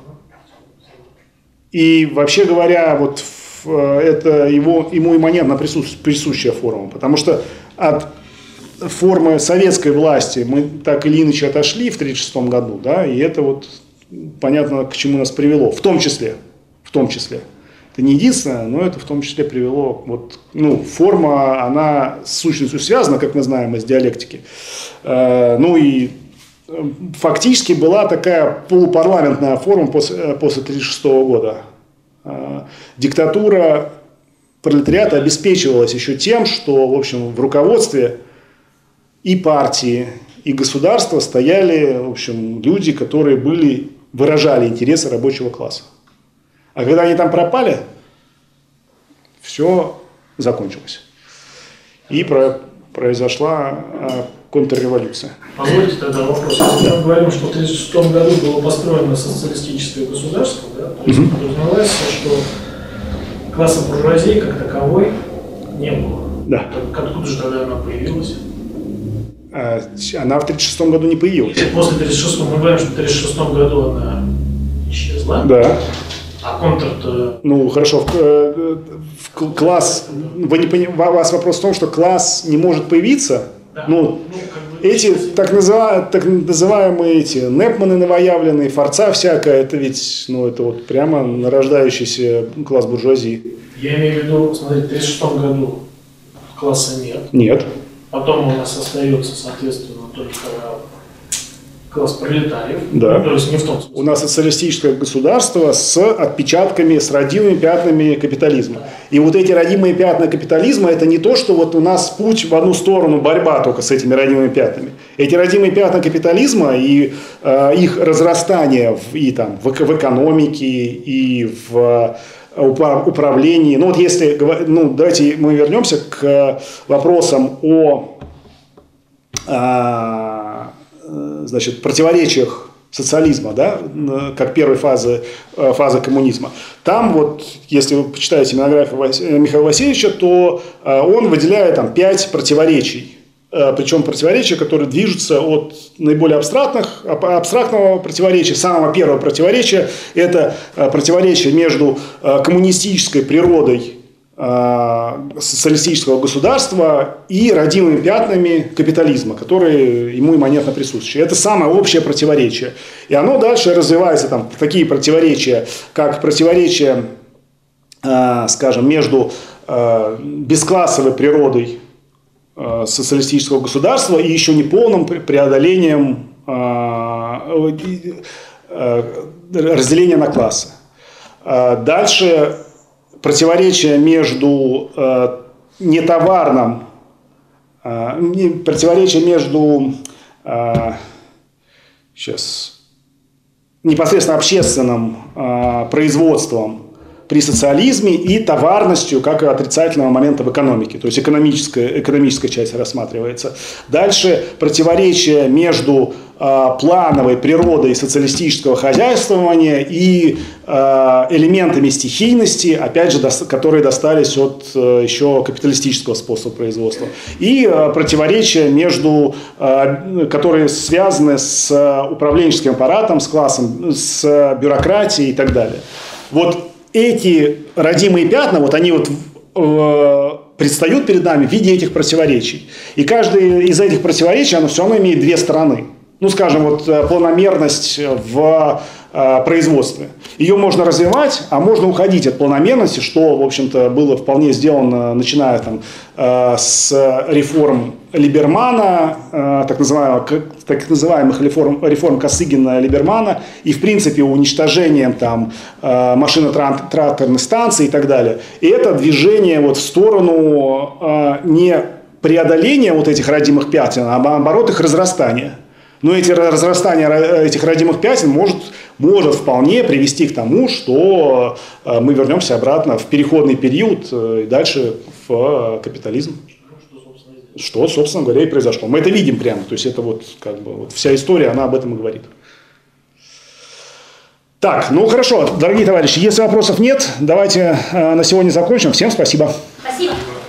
И вообще говоря, вот это ему имманентно присущая форма, потому что от формы советской власти мы так или иначе отошли в 1936 году, да, и это вот понятно, к чему нас привело, в том числе. Это не единственное, но это в том числе привело, вот, ну, форма, она с сущностью связана, как мы знаем из диалектики, ну и фактически была такая полупарламентная форма после 1936 года. Диктатура пролетариата обеспечивалась еще тем, что, в общем, в руководстве и партии, и государства стояли, в общем, люди, которые выражали интересы рабочего класса. А когда они там пропали, все закончилось. И произошла контрреволюция. Позвольте тогда вопрос. Если мы говорим, что в 1936 году было построено социалистическое государство, да, то есть подразумевалось, что класса буржуазии как таковой не было. Да. Так откуда же тогда она появилась? Она в 1936 году не появилась. После 1936 мы говорим, что в 1936 году она исчезла. Да. А контр-то... Ну, хорошо, класс... У вас вопрос в том, что класс не может появиться? Да. Ну, эти так называемые эти Непманы новоявленные, Форца всякая, это ведь, ну, это вот прямо нарождающийся класс буржуазии. Я имею в виду, смотрите, в 1936 году класса нет. Нет. Потом у нас остается, соответственно, только класс пролетариев. Да. Ну, то есть не в том смысле. У нас социалистическое государство с отпечатками, с родимыми пятнами капитализма. И вот эти родимые пятна капитализма – это не то, что вот у нас путь в одну сторону, борьба только с этими родимыми пятнами. Эти родимые пятна капитализма и их разрастание в экономике, и в управлении. Ну вот если, ну давайте мы вернемся к вопросам о значит, противоречиях социализма, да, как первой фазы коммунизма. Там вот, если вы почитаете монографию Михаила Васильевича, то он выделяет там 5 противоречий. Причем противоречия, которые движутся от наиболее абстрактного противоречия. Самого первого противоречия – это противоречие между коммунистической природой социалистического государства и родимыми пятнами капитализма, которые ему имманентно присущи. Это самое общее противоречие. И оно дальше развивается там, в такие противоречия, как противоречие, скажем, между бесклассовой природой социалистического государства и еще неполным преодолением разделения на классы. Дальше противоречие между нетоварным, противоречие между непосредственно общественным производством при социализме и товарностью как отрицательного момента в экономике. То есть экономическая часть рассматривается. Дальше противоречие между плановой природой социалистического хозяйствования и элементами стихийности, опять же, которые достались от еще капиталистического способа производства. И противоречия которые связаны с управленческим аппаратом, с классом, с бюрократией и так далее. Вот эти родимые пятна, вот они вот предстают перед нами в виде этих противоречий. И каждое из этих противоречий, оно все равно имеет две стороны. Ну, скажем, вот планомерность в производстве. Ее можно развивать, а можно уходить от планомерности, что, в общем-то, было вполне сделано, начиная там, с реформ Либермана, так называемых реформ Косыгина-Либермана, и, в принципе, уничтожением там, машино-тракторных станций и так далее. И это движение вот в сторону не преодоления вот этих родимых пятен, а наоборот их разрастания. Но эти разрастания этих родимых пятен может вполне привести к тому, что мы вернемся обратно в переходный период и дальше в капитализм. Что, собственно говоря, и произошло. Мы это видим прямо. То есть это вот как бы вот вся история, она об этом и говорит. Так, ну хорошо, дорогие товарищи, если вопросов нет, давайте на сегодня закончим. Всем спасибо. Спасибо.